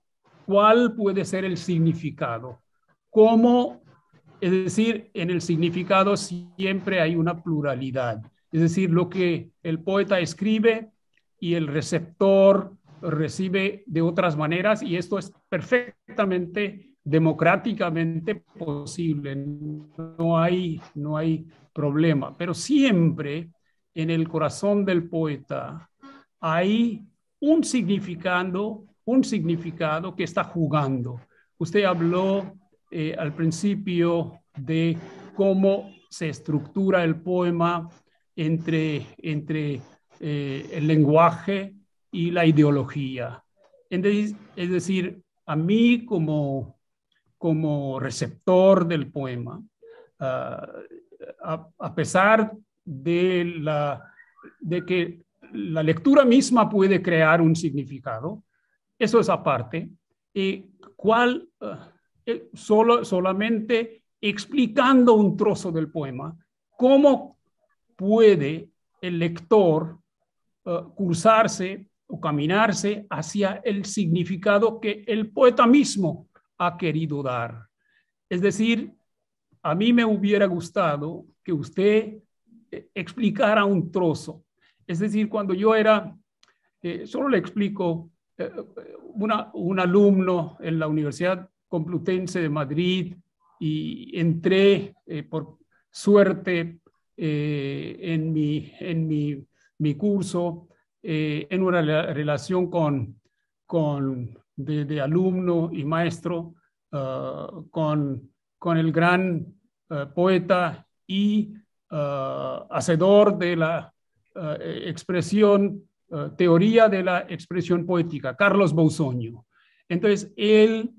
cuál puede ser el significado, cómo, es decir, en el significado siempre hay una pluralidad, es decir, lo que el poeta escribe y el receptor recibe de otras maneras, y esto es perfectamente democráticamente posible, no hay, no hay problema, pero siempre en el corazón del poeta hay un significado, un significado que está jugando. Usted habló eh, al principio de cómo se estructura el poema entre, entre eh, el lenguaje y la ideología. Es decir, a mí como como receptor del poema, uh, a, a pesar de, la, de que la lectura misma puede crear un significado, eso es aparte, y cuál, uh, solo, solamente explicando un trozo del poema, cómo puede el lector uh, cursarse o caminarse hacia el significado que el poeta mismo ha querido dar. Es decir, a mí me hubiera gustado que usted explicara un trozo. Es decir, cuando yo era, eh, solo le explico, eh, una, un alumno en la Universidad Complutense de Madrid, y entré eh, por suerte eh, en, mi, en mi, mi curso eh, en una relación con, con De, de alumno y maestro uh, con, con el gran uh, poeta y uh, hacedor de la uh, expresión, uh, teoría de la expresión poética, Carlos Bausoño. Entonces, él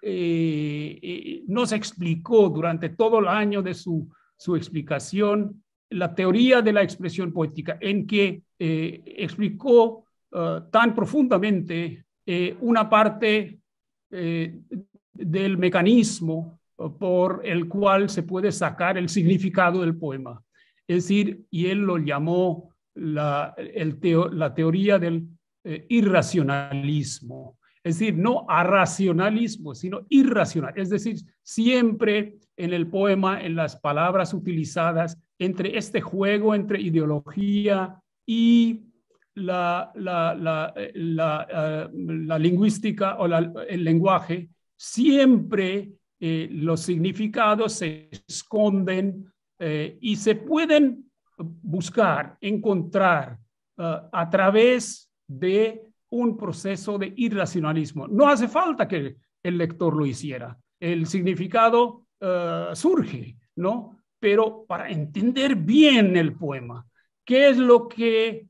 eh, eh, nos explicó durante todo el año de su, su explicación la teoría de la expresión poética, en que eh, explicó uh, tan profundamente Eh, una parte eh, del mecanismo por el cual se puede sacar el significado del poema. Es decir, y él lo llamó la, el teo, la teoría del eh, irracionalismo. Es Es decir, no a racionalismo, sino irracional. Es decir, siempre en el poema, en las palabras utilizadas, entre este juego entre ideología y la, la, la, la, uh, la lingüística o la, el lenguaje, siempre eh, los significados se esconden eh, y se pueden buscar, encontrar uh, a través de un proceso de irracionalismo. No hace falta que el lector lo hiciera. El significado uh, surge, ¿no? Pero para entender bien el poema, ¿qué es lo que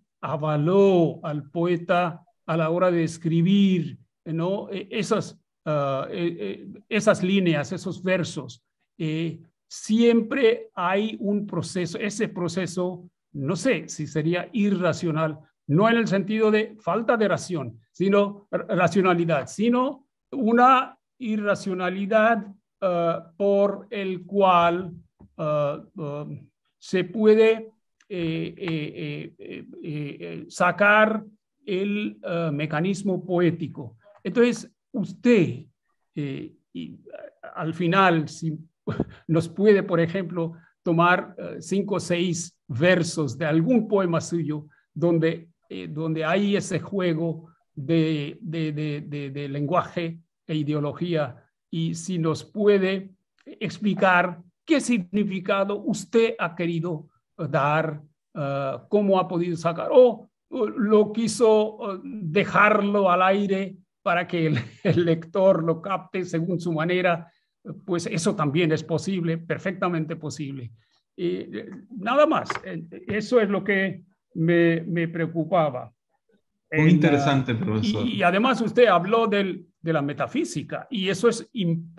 avaló al poeta a la hora de escribir, ¿no? Esas, uh, eh, eh, esas líneas, esos versos? Eh, siempre hay un proceso, ese proceso, no sé si sería irracional, no en el sentido de falta de ración, sino racionalidad, sino una irracionalidad uh, por el cual uh, uh, se puede eh, eh, eh, eh, sacar el uh, mecanismo poético. Entonces, usted, eh, y, al final, si nos puede, por ejemplo, tomar uh, cinco o seis versos de algún poema suyo donde Eh, donde hay ese juego de, de, de, de, de lenguaje e ideología, y si nos puede explicar qué significado usted ha querido dar, uh, cómo ha podido sacar, o uh, lo quiso uh, dejarlo al aire para que el, el lector lo capte según su manera, pues eso también es posible, perfectamente posible. Eh, nada más, eso es lo que Me, me preocupaba. Muy en, interesante, profesor. Y, y además usted habló del, de la metafísica, y eso es in,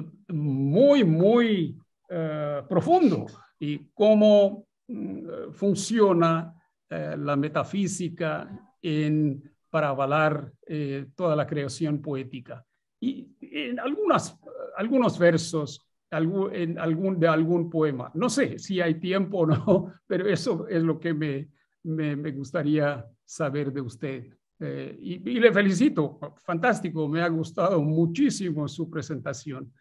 muy, muy uh, profundo, y cómo uh, funciona uh, la metafísica en, para avalar uh, toda la creación poética. Y en algunas, algunos versos en algún, de algún poema, no sé si hay tiempo o no, pero eso es lo que me Me, me gustaría saber de usted. Eh, y, y le felicito, fantástico, me ha gustado muchísimo su presentación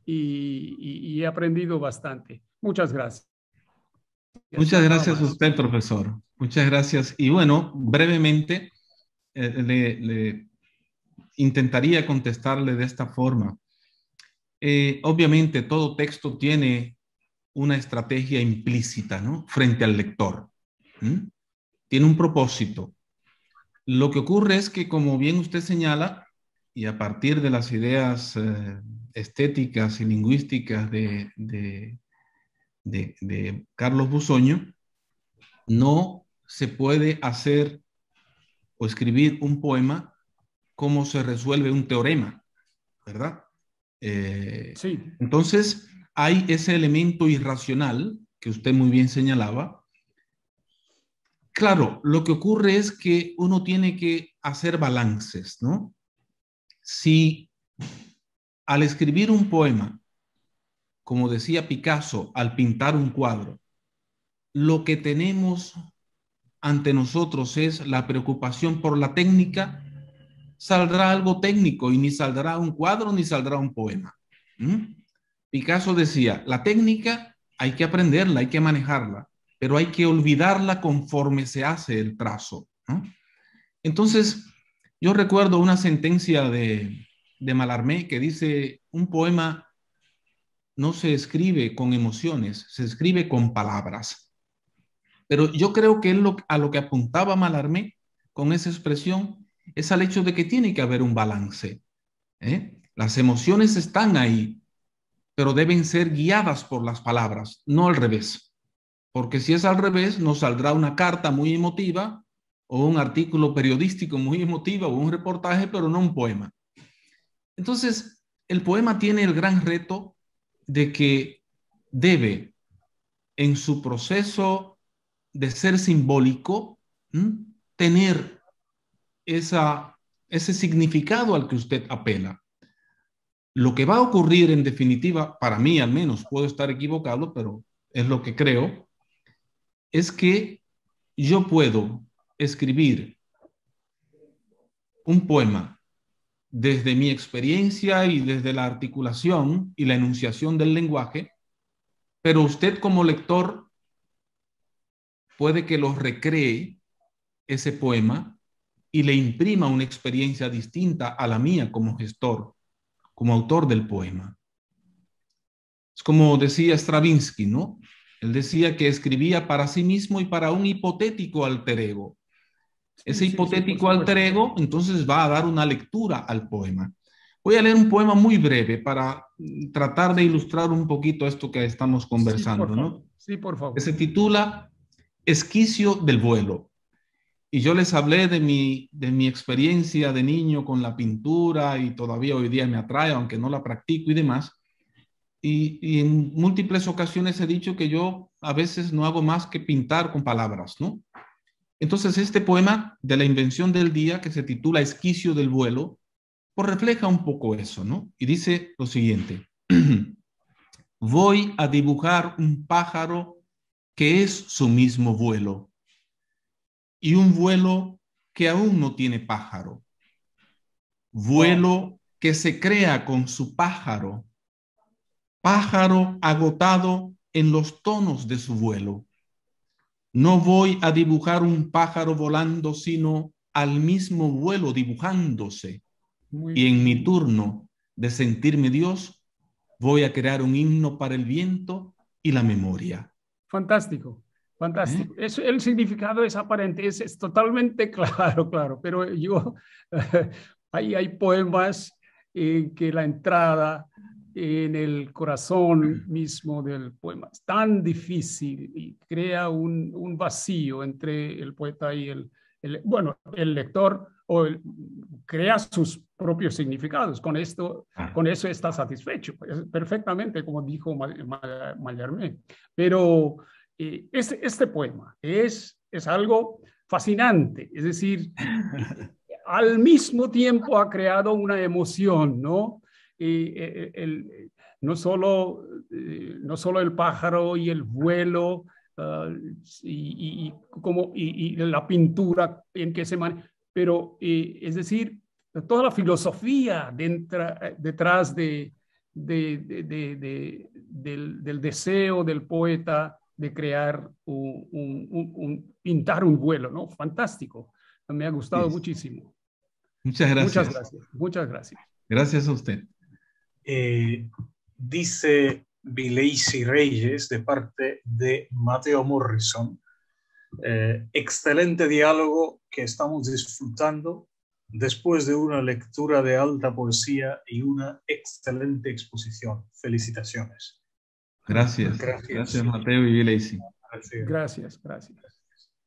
y, y, y he aprendido bastante. Muchas gracias. Muchas gracias a usted, profesor. Muchas gracias. Y bueno, brevemente eh, le, le intentaría contestarle de esta forma. Eh, obviamente todo texto tiene una estrategia implícita, ¿no?, frente al lector. ¿Mm? Tiene un propósito. Lo que ocurre es que, como bien usted señala, y a partir de las ideas eh, estéticas y lingüísticas de, de, de, de Carlos Busoño, no se puede hacer o escribir un poema como se resuelve un teorema, ¿verdad? Eh, sí. Entonces, hay ese elemento irracional que usted muy bien señalaba. Claro, lo que ocurre es que uno tiene que hacer balances, ¿no? Si al escribir un poema, como decía Picasso, al pintar un cuadro, lo que tenemos ante nosotros es la preocupación por la técnica, saldrá algo técnico y ni saldrá un cuadro ni saldrá un poema. ¿Mm? Picasso decía, la técnica hay que aprenderla, hay que manejarla, pero hay que olvidarla conforme se hace el trazo, ¿no? Entonces, yo recuerdo una sentencia de, de Mallarmé que dice, un poema no se escribe con emociones, se escribe con palabras. Pero yo creo que él lo, a lo que apuntaba Mallarmé con esa expresión es al hecho de que tiene que haber un balance, ¿eh? Las emociones están ahí, pero deben ser guiadas por las palabras, no al revés. Porque si es al revés, nos saldrá una carta muy emotiva o un artículo periodístico muy emotivo o un reportaje, pero no un poema. Entonces, el poema tiene el gran reto de que debe, en su proceso de ser simbólico, ¿m? tener esa, ese significado al que usted apela. Lo que va a ocurrir en definitiva, para mí al menos, puedo estar equivocado, pero es lo que creo, es que yo puedo escribir un poema desde mi experiencia y desde la articulación y la enunciación del lenguaje, pero usted como lector puede que lo recree ese poema y le imprima una experiencia distinta a la mía como gestor, como autor del poema. Es como decía Stravinsky, ¿no? Él decía que escribía para sí mismo y para un hipotético alter ego. Ese Sí, hipotético sí, sí, alter ego entonces va a dar una lectura al poema. Voy a leer un poema muy breve para tratar de ilustrar un poquito esto que estamos conversando, sí, por ¿no? Sí, por favor. Que se titula Esquicio del vuelo. Y yo les hablé de mi, de mi experiencia de niño con la pintura y todavía hoy día me atrae, aunque no la practico y demás. Y, y en múltiples ocasiones he dicho que yo a veces no hago más que pintar con palabras, ¿no? Entonces este poema de la invención del día, que se titula Esquicio del vuelo, pues refleja un poco eso, ¿no? Y dice lo siguiente. Voy a dibujar un pájaro que es su mismo vuelo y un vuelo que aún no tiene pájaro. Vuelo que se crea con su pájaro. Pájaro agotado en los tonos de su vuelo. No voy a dibujar un pájaro volando, sino al mismo vuelo dibujándose. Muy Y en bien. mi turno de sentirme Dios, voy a crear un himno para el viento y la memoria. Fantástico, fantástico. ¿Eh? Es, el significado es aparente, es, es totalmente claro, claro, pero yo, ahí hay poemas en que la entrada en el corazón mismo del poema es tan difícil y crea un, un vacío entre el poeta y el, el bueno, el lector, o el, crea sus propios significados. Con esto, con eso está satisfecho, perfectamente, como dijo Mallarmé. Pero eh, este, este poema es, es algo fascinante, es decir, al mismo tiempo ha creado una emoción, ¿no? Eh, el, no, solo, eh, no solo el pájaro y el vuelo, uh, y, y, como, y, y la pintura en que se maneja, pero eh, es decir, toda la filosofía dentro, detrás de, de, de, de, de, del, del deseo del poeta de crear un, un, un, un pintar un vuelo, ¿no? Fantástico. Me ha gustado Sí. muchísimo. Muchas gracias. Muchas gracias. Muchas gracias. Gracias a usted. Eh, dice Vileisi Reyes de parte de Mateo Morrison. Eh, excelente diálogo que estamos disfrutando después de una lectura de alta poesía y una excelente exposición. Felicitaciones. Gracias. Gracias, gracias Mateo y Vileisi. Gracias. Gracias, gracias.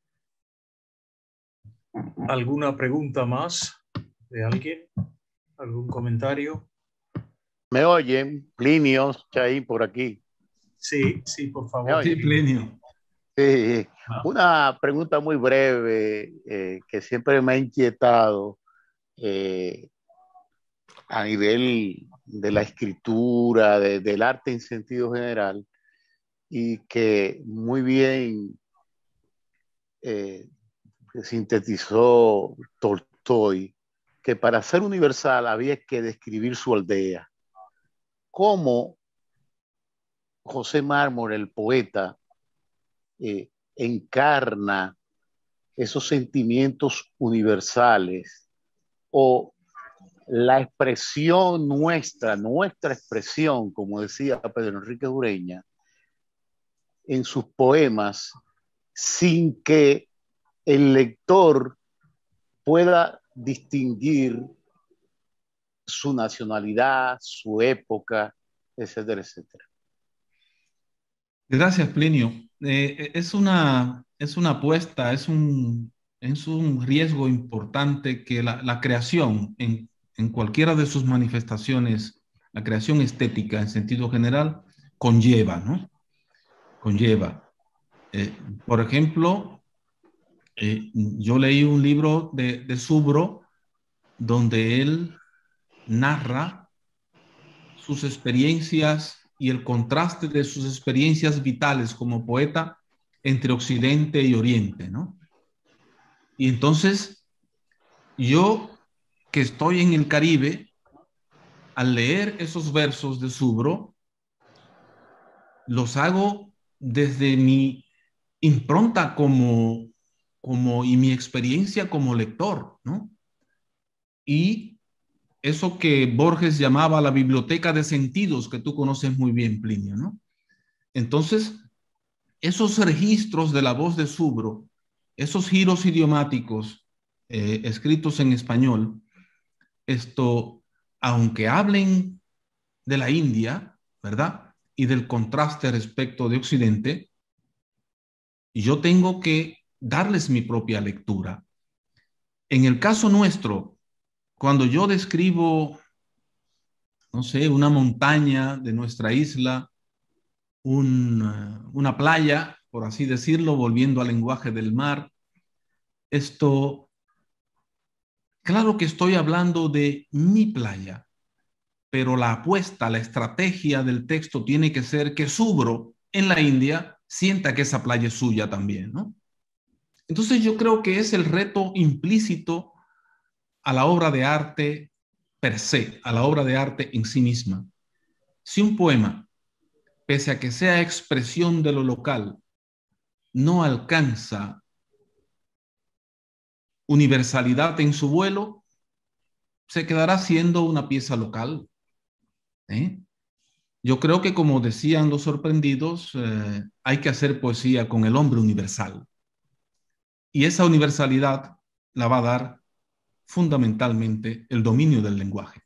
¿Alguna pregunta más de alguien? ¿Algún comentario? ¿Me oyen? Plinio, Chaín, por aquí. Sí, sí, por favor. Sí, Plinio. Sí, una pregunta muy breve eh, que siempre me ha inquietado eh, a nivel de la escritura, de, del arte en sentido general, y que muy bien eh, sintetizó Tolstoy, que para ser universal había que describir su aldea. ¿Cómo José Mármol, el poeta, eh, encarna esos sentimientos universales o la expresión nuestra, nuestra expresión, como decía Pedro Enrique Ureña, en sus poemas, sin que el lector pueda distinguir su nacionalidad, su época, etcétera, etcétera? Gracias, Plinio. Eh, es, una, es una apuesta, es un, es un riesgo importante que la, la creación en, en cualquiera de sus manifestaciones, la creación estética en sentido general, conlleva, ¿no? Conlleva. Eh, por ejemplo, eh, yo leí un libro de, de Subro donde él narra sus experiencias y el contraste de sus experiencias vitales como poeta entre Occidente y Oriente, ¿no? Y entonces yo que estoy en el Caribe, al leer esos versos de Subro, los hago desde mi impronta como, como, y mi experiencia como lector, ¿no? Y eso que Borges llamaba la biblioteca de sentidos, que tú conoces muy bien, Plinio, ¿no? Entonces, esos registros de la voz de Subro, esos giros idiomáticos eh, escritos en español, esto, aunque hablen de la India, ¿verdad? Y del contraste respecto de Occidente, yo tengo que darles mi propia lectura. En el caso nuestro, cuando yo describo, no sé, una montaña de nuestra isla, un, una playa, por así decirlo, volviendo al lenguaje del mar, esto, claro que estoy hablando de mi playa, pero la apuesta, la estrategia del texto tiene que ser que Subro en la India sienta que esa playa es suya también, ¿no? Entonces yo creo que es el reto implícito a la obra de arte per se, a la obra de arte en sí misma. Si un poema, pese a que sea expresión de lo local, no alcanza universalidad en su vuelo, se quedará siendo una pieza local. ¿Eh? Yo creo que, como decían los sorprendidos, eh, hay que hacer poesía con el hombre universal. Y esa universalidad la va a dar fundamentalmente el dominio del lenguaje,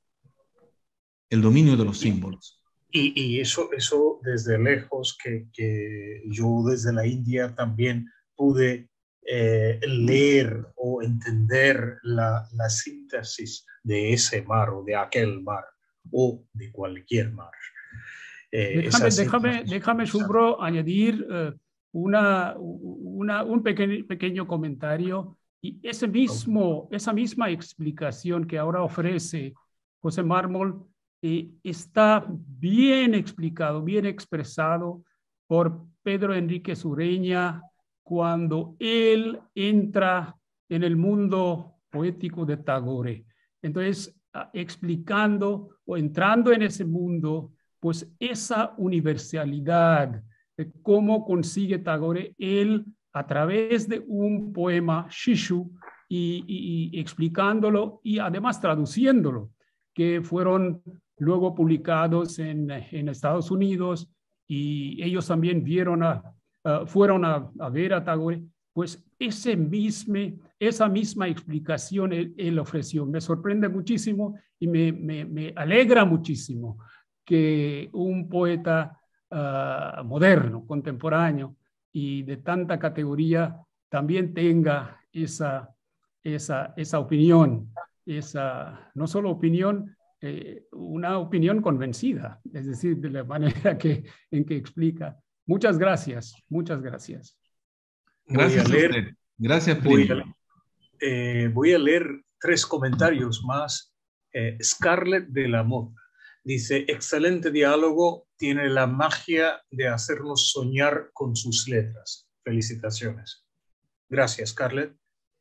el dominio de los símbolos. Y, y eso, eso desde lejos, que, que yo desde la India también pude eh, leer o entender la, la síntesis de ese mar o de aquel mar o de cualquier mar. Eh, déjame, déjame, déjame, Subro, añadir uh, una, una, un pequeño, pequeño comentario. Y ese mismo, esa misma explicación que ahora ofrece José Mármol eh, está bien explicado, bien expresado por Pedro Enríquez Ureña cuando él entra en el mundo poético de Tagore. Entonces, explicando o entrando en ese mundo, pues esa universalidad de cómo consigue Tagore él a través de un poema, Shishu, y, y, y explicándolo y además traduciéndolo, que fueron luego publicados en, en Estados Unidos, y ellos también vieron a, uh, fueron a, a ver a Tagore. Pues ese mismo, esa misma explicación él, él ofreció. Me sorprende muchísimo y me, me, me alegra muchísimo que un poeta uh, moderno, contemporáneo y de tanta categoría también tenga esa, esa, esa opinión, esa, no solo opinión, eh, una opinión convencida, es decir, de la manera que, en que explica. Muchas gracias, muchas gracias. Gracias voy a leer, a usted. Gracias, voy a, eh, voy a leer tres comentarios más. Eh, Scarlett de la Mota dice: excelente diálogo, tiene la magia de hacernos soñar con sus letras. Felicitaciones. Gracias, Scarlett.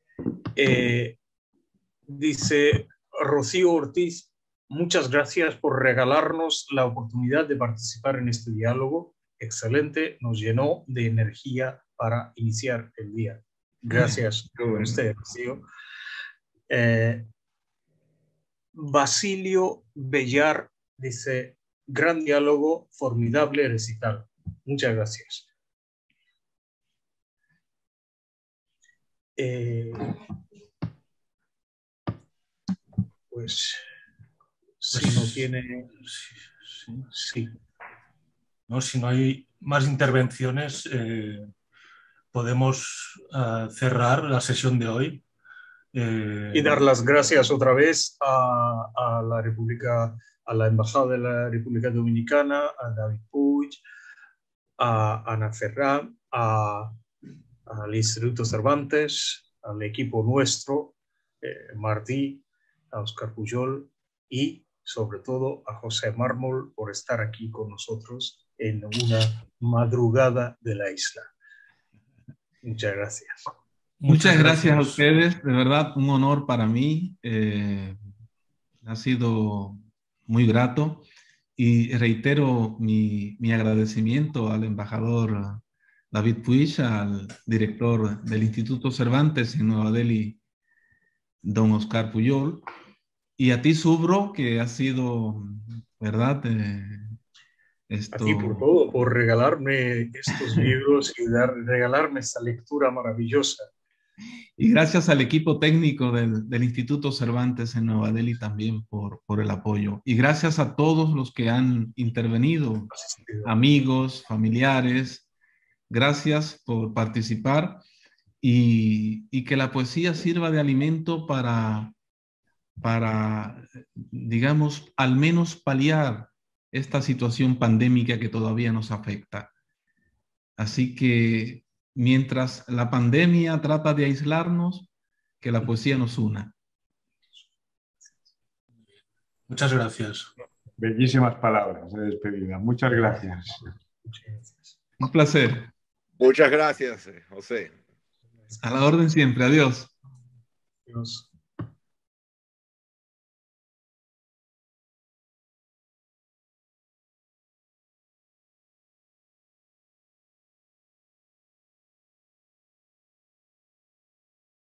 Eh, dice Rocío Ortiz: muchas gracias por regalarnos la oportunidad de participar en este diálogo. Excelente, nos llenó de energía para iniciar el día. Gracias a usted, Rocío. Eh, Basilio Bellar dice: gran diálogo, formidable recital. Muchas gracias. Eh, pues, si pues, no tiene... Sí. sí. No, si no hay más intervenciones, eh, podemos uh, cerrar la sesión de hoy. Eh, y dar las gracias otra vez a, a la República, a la Embajada de la República Dominicana, a David Puig, a Ana Ferrán, a, al Instituto Cervantes, al equipo nuestro, eh, Martí, a Oscar Pujol y sobre todo a José Mármol por estar aquí con nosotros en una madrugada de la isla. Muchas gracias. Muchas, Muchas gracias, gracias a ustedes, de verdad un honor para mí. Eh, ha sido muy grato y reitero mi, mi agradecimiento al embajador David Puig, al director del Instituto Cervantes en Nueva Delhi, don Oscar Pujol, y a ti, Subro, que ha sido, ¿verdad? Eh, esto... A ti por todo, por regalarme estos libros y dar, regalarme esta lectura maravillosa. Y gracias al equipo técnico del, del Instituto Cervantes en Nueva Delhi también por, por el apoyo. Y gracias a todos los que han intervenido, amigos, familiares, gracias por participar y, y que la poesía sirva de alimento para, para, digamos, al menos paliar esta situación pandémica que todavía nos afecta. Así que mientras la pandemia trata de aislarnos, que la poesía nos una. Muchas gracias. Bellísimas palabras de despedida. Muchas gracias. Un placer. Muchas gracias, José. A la orden siempre. Adiós. Adiós.